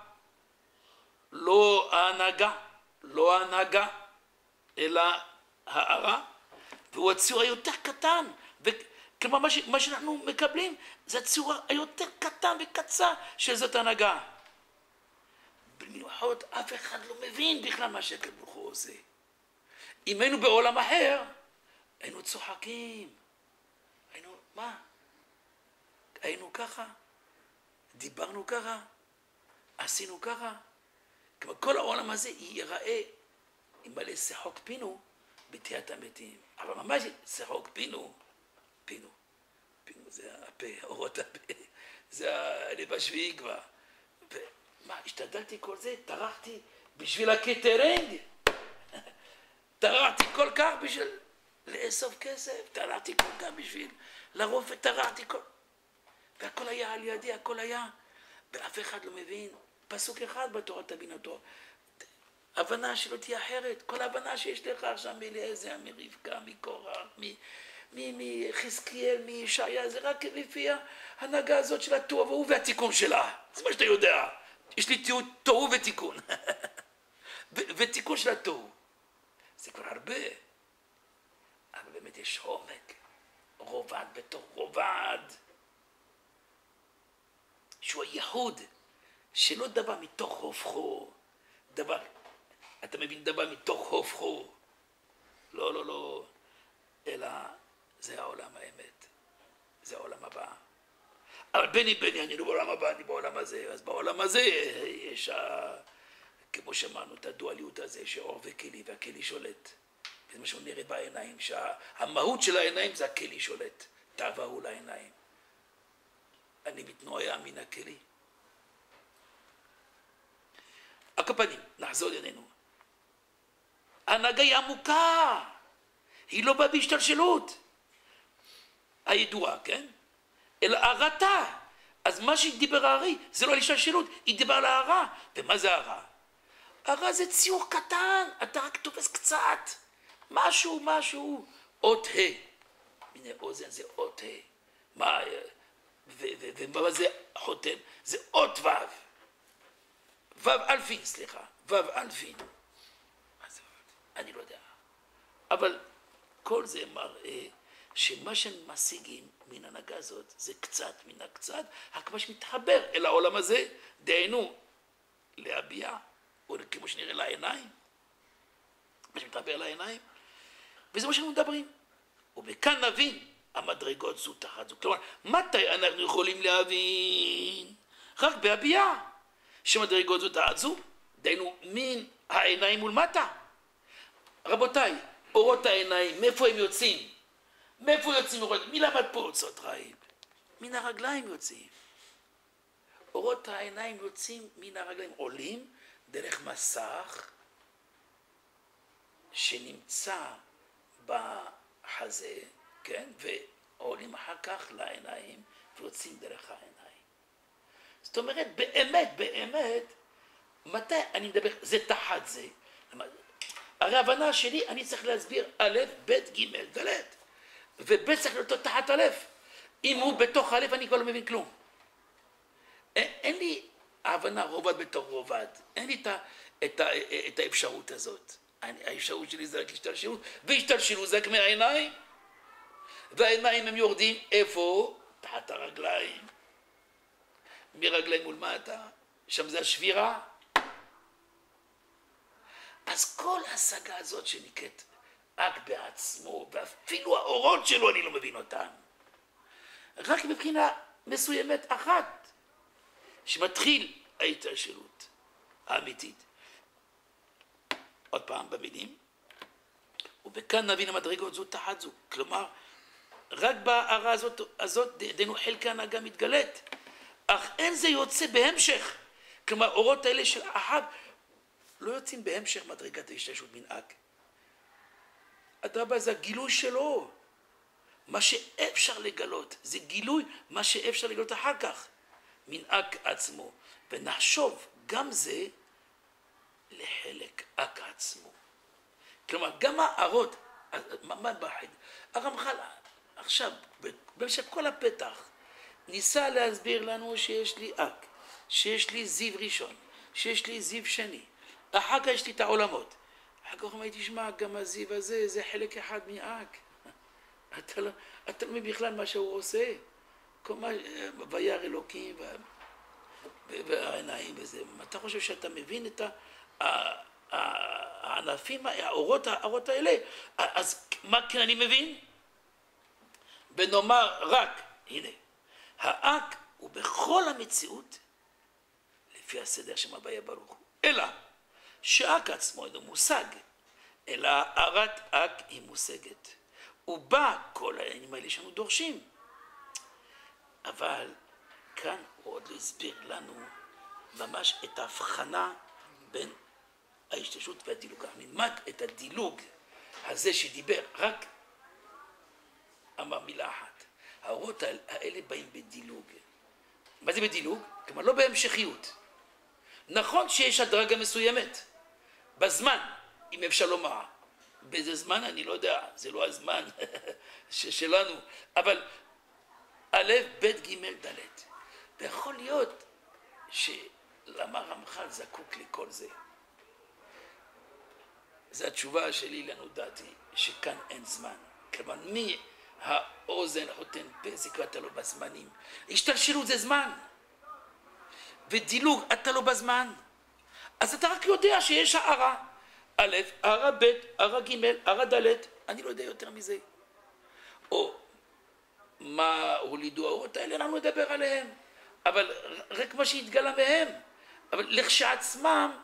לא ההנהגה, לא ההנהגה, אלא ההרה. והוא הציור היותר קטן, וכלומר מה, ש... מה שאנחנו מקבלים זה הציור היותר קטן וקצר של זאת הנהגה. במיוחד אף אחד לא מבין בכלל מה שהקדוש ברוך הוא עושה. אם היינו בעולם אחר, היינו צוחקים. היינו, מה? היינו ככה? דיברנו ככה? עשינו ככה? כמו כל העולם הזה ייראה עם מלא שחוק פינו בתיית המתים. אבל ממש שחוק פינו, פינו, פינו זה הפה, אורות הפה, זה הלב השביעי כבר. מה, השתדלתי כל זה, טרחתי בשביל הקטרינג, טרחתי כל כך בשביל לאסוף כסף, טרחתי כל כך בשביל לרופא, טרחתי כל... והכל היה על ידי, הכל היה, ואף אחד לא מבין, פסוק אחד בתורת הבינתו, הבנה שלא תהיה אחרת, כל הבנה שיש לך עכשיו מאליעזר, מרבקה, מקורח, מחזקיאל, מישעיה, זה רק לפי ההנהגה הזאת של התוהו ובוהו והתיקון שלה, זה מה שאתה יודע, יש לי תוהו ותיקון, ותיקון של התוהו, זה כבר הרבה, אבל באמת יש עומק, רובד בתוך רובד, שהוא הייחוד, שלא דבר מתוך הופכו, דבר, אתה מבין, דבר מתוך הופכו, לא, לא, לא, אלא זה העולם האמת, זה העולם הבא. אבל בני בני, אני לא בעולם הבא, אני בעולם הזה, אז בעולם הזה יש, ה... כמו שאמרנו, את הדואליות הזה, שאור וכלי, והכלי שולט. זה מה שהוא נראה בעיניים, שהמהות של העיניים זה הכלי שולט, תעברו לעיניים. אני מתנועע מן הכלי. הקפנים, נחזור אלינו. ההנהגה היא עמוקה, היא לא באה בהשתלשלות. הידועה, כן? אלא הרתה. אז מה שדיבר הארי זה לא על השתלשלות, היא דיבר על ההרה. ומה זה ההרה? ההרה זה ציור קטן, אתה רק תופס קצת. משהו, משהו. אות ה'. הנה אוזן זה אות ה'. מה? ומה זה חותם? זה אות ו'. ו' אלפין, סליחה. ו' אלפין. מה זה ו'? אני לא יודע. אבל כל זה מראה שמה שמשיגים מן הנהגה הזאת זה קצת מן הקצת, רק מה שמתחבר אל העולם הזה, דהיינו להביע, או כמו שנראה לעיניים, מה שמתחבר לעיניים, וזה מה שאנחנו מדברים. ובכאן נבין המדרגות זו תחת זו. כלומר, מתי אנחנו יכולים להבין? רק בהביעה שמדרגות זו תחת זו, דהיינו מן העיניים מול מטה. רבותיי, אורות העיניים, מאיפה הם יוצאים? מאיפה יוצאים אורות? מי למד פה אוצות רעיל? מן הרגליים יוצאים. אורות העיניים יוצאים מן הרגליים, עולים דרך מסך שנמצא בחזה, כן? ועולים אחר כך לעיניים ויוצאים דרך העיניים. זאת אומרת, באמת, באמת, מתי אני מדבר, זה תחת זה. הרי ההבנה שלי, אני צריך להסביר א', ב', ג', ד'. וב' צריך להיות תחת א'. אם הוא בתוך א', אני כבר לא מבין כלום. אין, אין לי ההבנה רובד בתוך רובד. אין לי את, את, את האפשרות הזאת. האפשרות שלי זה רק השתלשלות, והשתלשלות זה רק מהעיניים. והעיניים הם יורדים איפה? תחת הרגליים. מרגליים מול מטה. שם זה השבירה. אז כל ההשגה הזאת שנקראת אק בעצמו, ואפילו האורות שלו אני לא מבין אותן. רק מבחינה מסוימת אחת, שמתחיל ההתשאלות האמיתית. עוד פעם במילים, ובכאן נבין המדרגות זו תחת זו. כלומר, רק בהערה הזאת, הזאת דהיינו חלק ההנהגה מתגלית, אך אין זה יוצא בהמשך. כלומר, אורות האלה של אחת, לא יוצאים בהמשך מדרגת ההשתלשלות מן אק. אדרבה, זה הגילוי שלו. מה שאפשר לגלות, זה גילוי מה שאפשר לגלות אחר כך, מן אק עצמו. ונחשוב גם זה לחלק אק עצמו. כלומר, גם הארות, מה בחד? הרמח"ל, עכשיו, במשך כל הפתח, ניסה להסביר לנו שיש לי אק, שיש לי זיו ראשון, שיש לי זיו שני. אחר כך יש לי את העולמות. אחר כך אומרים, תשמע, גם הזיו הזה, זה חלק אחד מאק. אתה לא, אתה לא מבין בכלל מה שהוא עושה. כל מה, וירא אלוקים, והעיניים וזה. אתה חושב שאתה מבין את הענפים, האורות, האורות האלה? אז מה כן אני מבין? ונאמר רק, הנה, האק הוא בכל המציאות, לפי הסדר שמביא ברוך הוא. אלא, שאק עצמו אינו מושג, אלא הארת אק היא מושגת. ובה כל העניינים האלה שאנו דורשים. אבל כאן הוא עוד לא הסביר לנו ממש את ההבחנה בין ההשתלשלות והדילוג. נלמד את הדילוג הזה שדיבר, רק אמר מילה אחת. האורות האלה באים בדילוג. מה זה בדילוג? כלומר לא בהמשכיות. נכון שיש הדרגה מסוימת, בזמן, אם אפשר לומר, באיזה זמן אני לא יודע, זה לא הזמן שלנו, אבל א', ב', ג', ד', ויכול להיות שלמה רמח"ל זקוק לכל זה. זו התשובה שלי לנו דעתי, שכאן אין זמן. כלומר, מי האוזן חותן פה, זה כבר אתה לא בזמנים. השתלשלות זה זמן. ודילוג אתה לא בזמן. אז אתה רק יודע שיש הערה. א', הערה ב', הערה ג', הערה ד', אני לא יודע יותר מזה. או מה הולידו האורות האלה, אנחנו נדבר עליהם, אבל רק מה שהתגלה מהם, אבל לכשעצמם,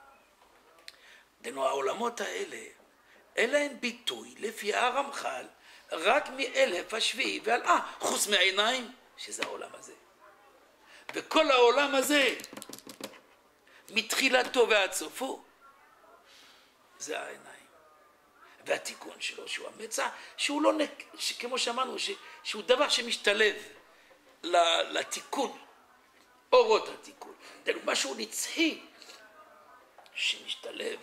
דנו העולמות האלה, אין להם ביטוי לפי הרמח"ל, רק מאלף השביעי ועל אה, חוץ מהעיניים, שזה העולם הזה. וכל העולם הזה, מתחילתו ועד סופו, זה העיניים. והתיקון שלו, שהוא המצע, שהוא לא, כמו שאמרנו, שהוא דבר שמשתלב לתיקון, אורות התיקון. דנו משהו נצחי, שמשתלב.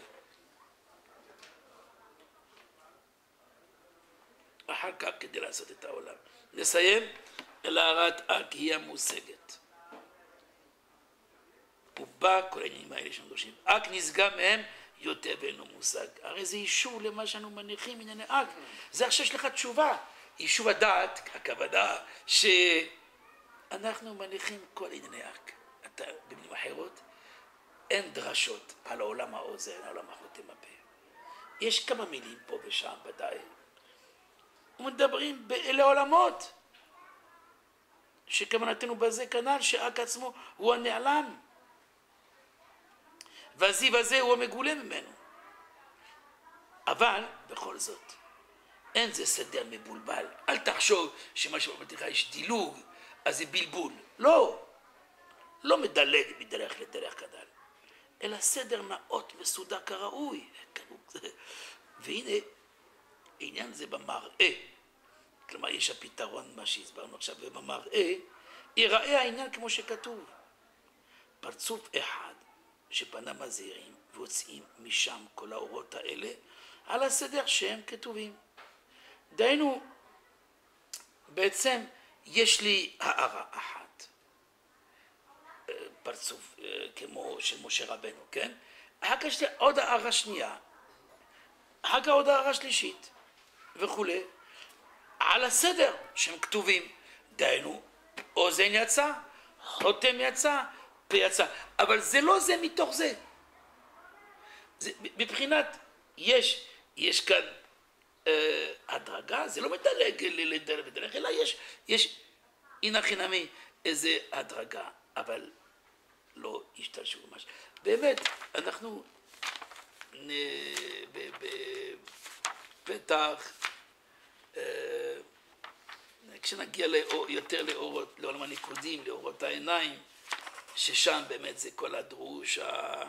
אחר כך כדי לעשות את העולם. נסיים, אלא הרת אק היא המושגת. ובא כל העניינים האלה שאנחנו דורשים. אק נסגר מהם יותר ואינו מושג. הרי זה אישור למה שאנו מניחים ענייני אק. זה עכשיו יש לך תשובה. יישוב הדעת, הכוונה, שאנחנו מניחים כל ענייני אק. אתה, במילים אחרות, אין דרשות על העולם האוזן, העולם החותם הפה. יש כמה מילים פה ושם ודאי. ומדברים באלה עולמות. שכוונתנו בזה כנ"ל, שאק עצמו הוא הנעלם. והזיו הזה הוא המגולה ממנו. אבל בכל זאת, אין זה סדר מבולבל. אל תחשוב שמה שבמתיחה יש דילוג, אז זה בלבול. לא, לא מדלג מדרך לדרך כדל, אלא סדר נאות מסודר כראוי. והנה, העניין זה במראה. כלומר, יש הפתרון, מה שהסברנו עכשיו, ובמראה, ייראה העניין כמו שכתוב. פרצוף אחד, שפנה מזהירים והוצאים משם כל האורות האלה על הסדר שהם כתובים. דהיינו, בעצם יש לי הערה אחת, פרצוף כמו של משה רבנו, כן? אחר כך יש לי עוד הערה שנייה, אחר כך עוד הערה שלישית וכו', על הסדר שהם כתובים. דהיינו, אוזן יצא, חותם יצא, פה יצא, אבל זה לא זה מתוך זה. זה מבחינת, יש, יש כאן אה, הדרגה, זה לא מדלג לדרך ודרך, אלא יש, יש הנה חינמי איזה הדרגה, אבל לא השתלשו ממש. באמת, אנחנו נ... בפתח, אה, כשנגיע לאור, יותר לאורות, לעולם הניקודים, לאורות העיניים, ששם באמת זה כל הדרוש, ה...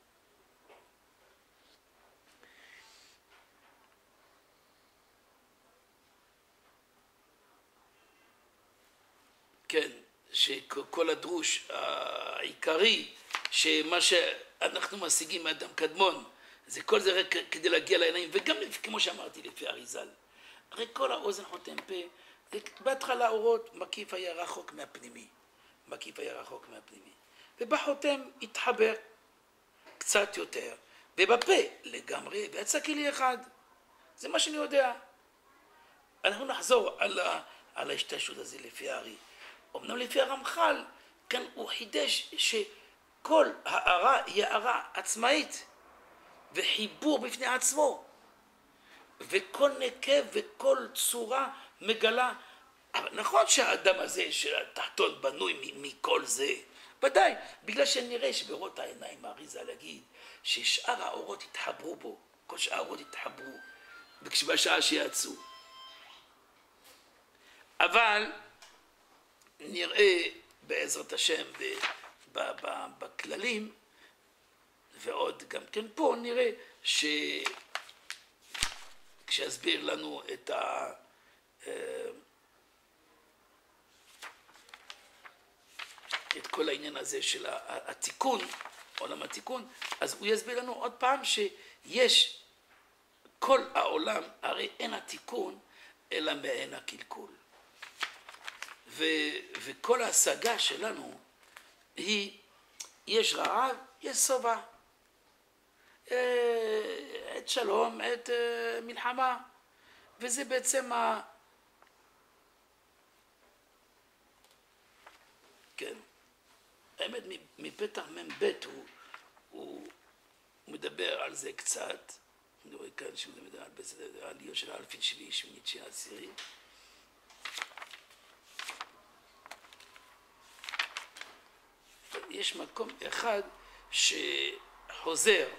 כן, שכל הדרוש העיקרי, שמה שאנחנו משיגים מאדם קדמון, זה כל זה רק כדי להגיע לעיניים, וגם כמו שאמרתי לפי אריזל, הרי כל האוזן חותם פה, בהתחלה האורות מקיף היה רחוק מהפנימי, מקיף היה רחוק מהפנימי, ובחותם התחבר קצת יותר, ובפה לגמרי, ויצא כלי אחד. זה מה שאני יודע. אנחנו נחזור על, ה, על ההשתלשות הזה לפי הארי. אמנם לפי הרמח"ל, כאן הוא חידש שכל הערה היא הערה עצמאית, וחיבור בפני עצמו, וכל נקב וכל צורה מגלה. אבל נכון שהאדם הזה של התחתון בנוי מכל זה, ודאי, בגלל שנראה שבאורות העיניים האריזה להגיד ששאר האורות התחברו בו, כל שאר האורות התחברו, בשעה שיצאו. אבל נראה בעזרת השם בכללים, ועוד גם כן פה נראה שכשיסביר לנו את ה... את כל העניין הזה של התיקון, עולם התיקון, אז הוא יסביר לנו עוד פעם שיש כל העולם, הרי אין התיקון אלא מעין הקלקול. ו, וכל ההשגה שלנו היא, יש רעב, יש שובע. עת שלום, עת מלחמה. וזה בעצם ה... כן. האמת, מפתח מ"ב הוא, הוא מדבר על זה קצת. אני רואה כאן שהוא מדבר על העליות של האלפין שביעי, שמינית, תשיעי, עשירי. יש מקום אחד שחוזר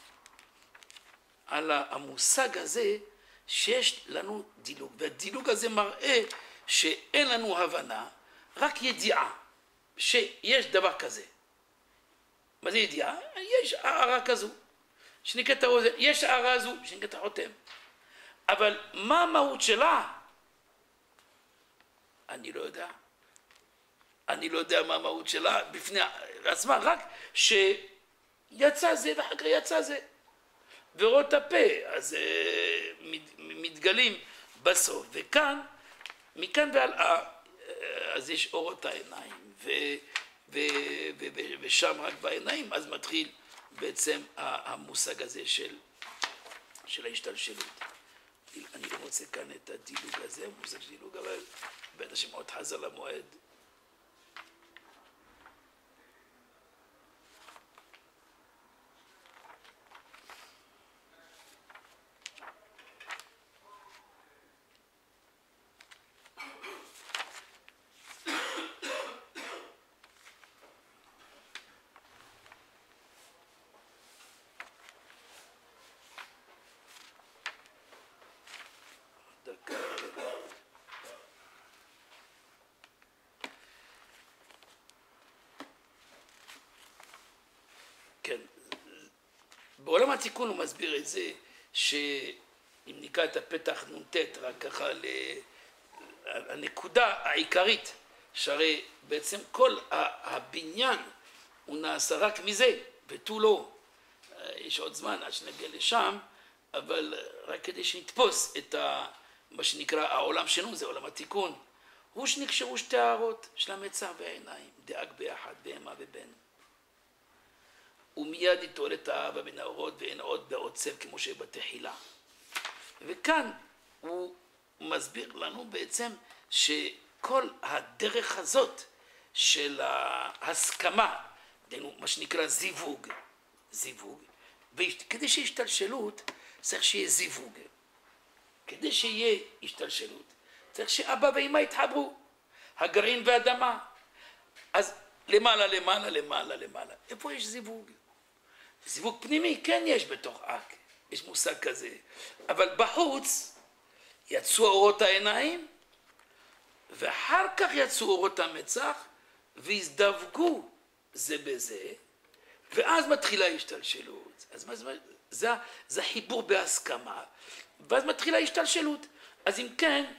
על המושג הזה שיש לנו דילוג, והדילוג הזה מראה שאין לנו הבנה, רק ידיעה שיש דבר כזה. מה זה ידיעה? יש הערה כזו שנקראת האוזן, יש הערה הזו שנקראת החותם, אבל מה המהות שלה? אני לא יודע. אני לא יודע מה המהות שלה בפני עצמה, רק שיצא זה ואחר כך יצא זה. ורואות הפה, אז מתגלים בסוף. וכאן, מכאן והלאה, אז יש אורות העיניים, ו, ו, ו, ו, ושם רק בעיניים, אז מתחיל בעצם המושג הזה של, של ההשתלשלות. אני לא מוצא כאן את הדילוג הזה, מושג של דילוג, אבל בטח שמאוד חזר למועד. כן, בעולם התיקון הוא מסביר את זה, שאם נקרא את הפתח נ"ט, רק ככה לנקודה העיקרית, שהרי בעצם כל הבניין הוא נעשה רק מזה, ותו לא. יש עוד זמן עד שנגיע לשם, אבל רק כדי שנתפוס את מה שנקרא העולם שלנו, זה עולם התיקון, הוא שנקשרו שתי הערות של המצח והעיניים, דאג ביחד, בהמה ובן. ומיד יתעורר את האהבה בין האורות ואין עוד בעוצב כמו שבתחילה. וכאן הוא מסביר לנו בעצם שכל הדרך הזאת של ההסכמה, מה שנקרא זיווג, זיווג, וכדי שיהיה השתלשלות צריך שיהיה זיווג. כדי שיהיה השתלשלות צריך שאבא ואמא יתחברו, הגרעין והאדמה. אז למעלה, למעלה, למעלה, למעלה. איפה יש זיווג? זיווג פנימי, כן יש בתוך אק, יש מושג כזה, אבל בחוץ יצאו אורות העיניים, ואחר כך יצאו אורות המצח, והזדווגו זה בזה, ואז מתחילה השתלשלות. אז מה זה? זה, זה חיבור בהסכמה, ואז מתחילה השתלשלות. אז אם כן,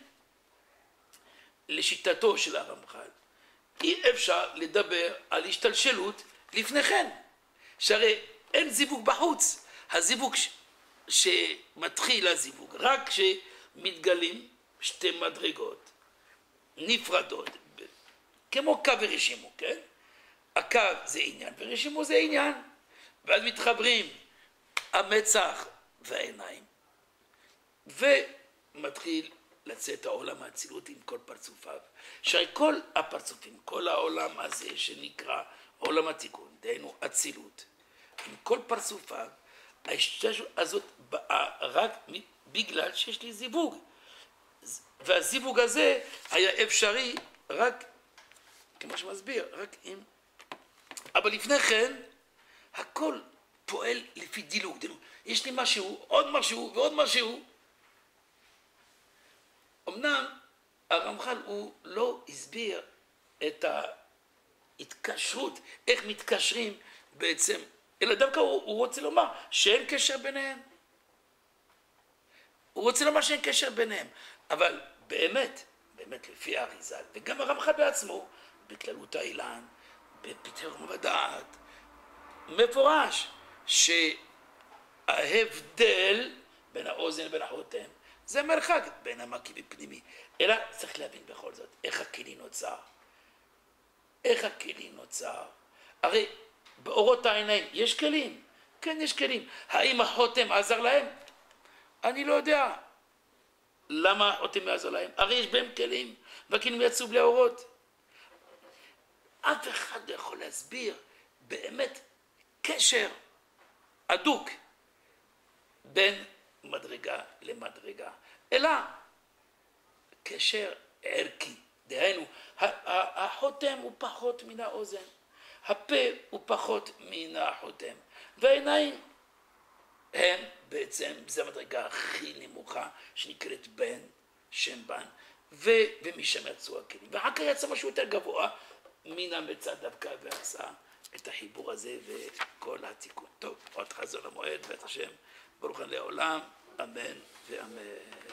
לשיטתו של הרמח"ל, אי אפשר לדבר על השתלשלות לפני כן, שהרי אין זיווג בחוץ. הזיווג ש... שמתחיל הזיווג רק כשמתגלים שתי מדרגות נפרדות, כמו קו ורשימו, כן? הקו זה עניין ורשימו זה עניין, ואז מתחברים המצח והעיניים, ומתחיל לצאת העולם האצילות עם כל פרצופיו, שכל הפרצופים, כל העולם הזה שנקרא עולם התיקון, דהיינו אצילות, עם כל פרצופיו, ההשתלשלות הזאת באה רק בגלל שיש לי זיווג, והזיווג הזה היה אפשרי רק, כמו שמסביר, רק עם, אבל לפני כן הכל פועל לפי דילוג, דילוג. יש לי משהו, עוד משהו ועוד משהו. אמנם הרמח"ל הוא לא הסביר את ההתקשרות, איך מתקשרים בעצם, אלא דווקא הוא, הוא רוצה לומר שאין קשר ביניהם. הוא רוצה לומר שאין קשר ביניהם, אבל באמת, באמת לפי האריז"ל, וגם הרמח"ל בעצמו, בכללות האילן, בפתחי ודעת, מפורש שההבדל בין האוזן לבין החותם זה מרחק בין המקיף הפנימי. אלא צריך להבין בכל זאת איך הכלי נוצר. איך הכלי נוצר? הרי באורות העיניים יש כלים? כן, יש כלים. האם החותם עזר להם? אני לא יודע. למה החותם יעזור להם? הרי יש בהם כלים, והכלים יצאו בלי האורות. אף אחד לא יכול להסביר באמת קשר הדוק בין מדרגה למדרגה, אלא קשר ערכי. דהיינו, החותם הוא פחות מן האוזן, הפה הוא פחות מן החותם, והעיניים הם בעצם, זו המדרגה הכי נמוכה שנקראת בן, שם בן, ו, ומשם יצאו הכלים. ואחר כך יצא משהו יותר גבוה מן המצא דווקא ועשה את החיבור הזה וכל התיקון. טוב, עוד חזור למועד, ואת השם, ברוך אני לעולם, אמן ואמן.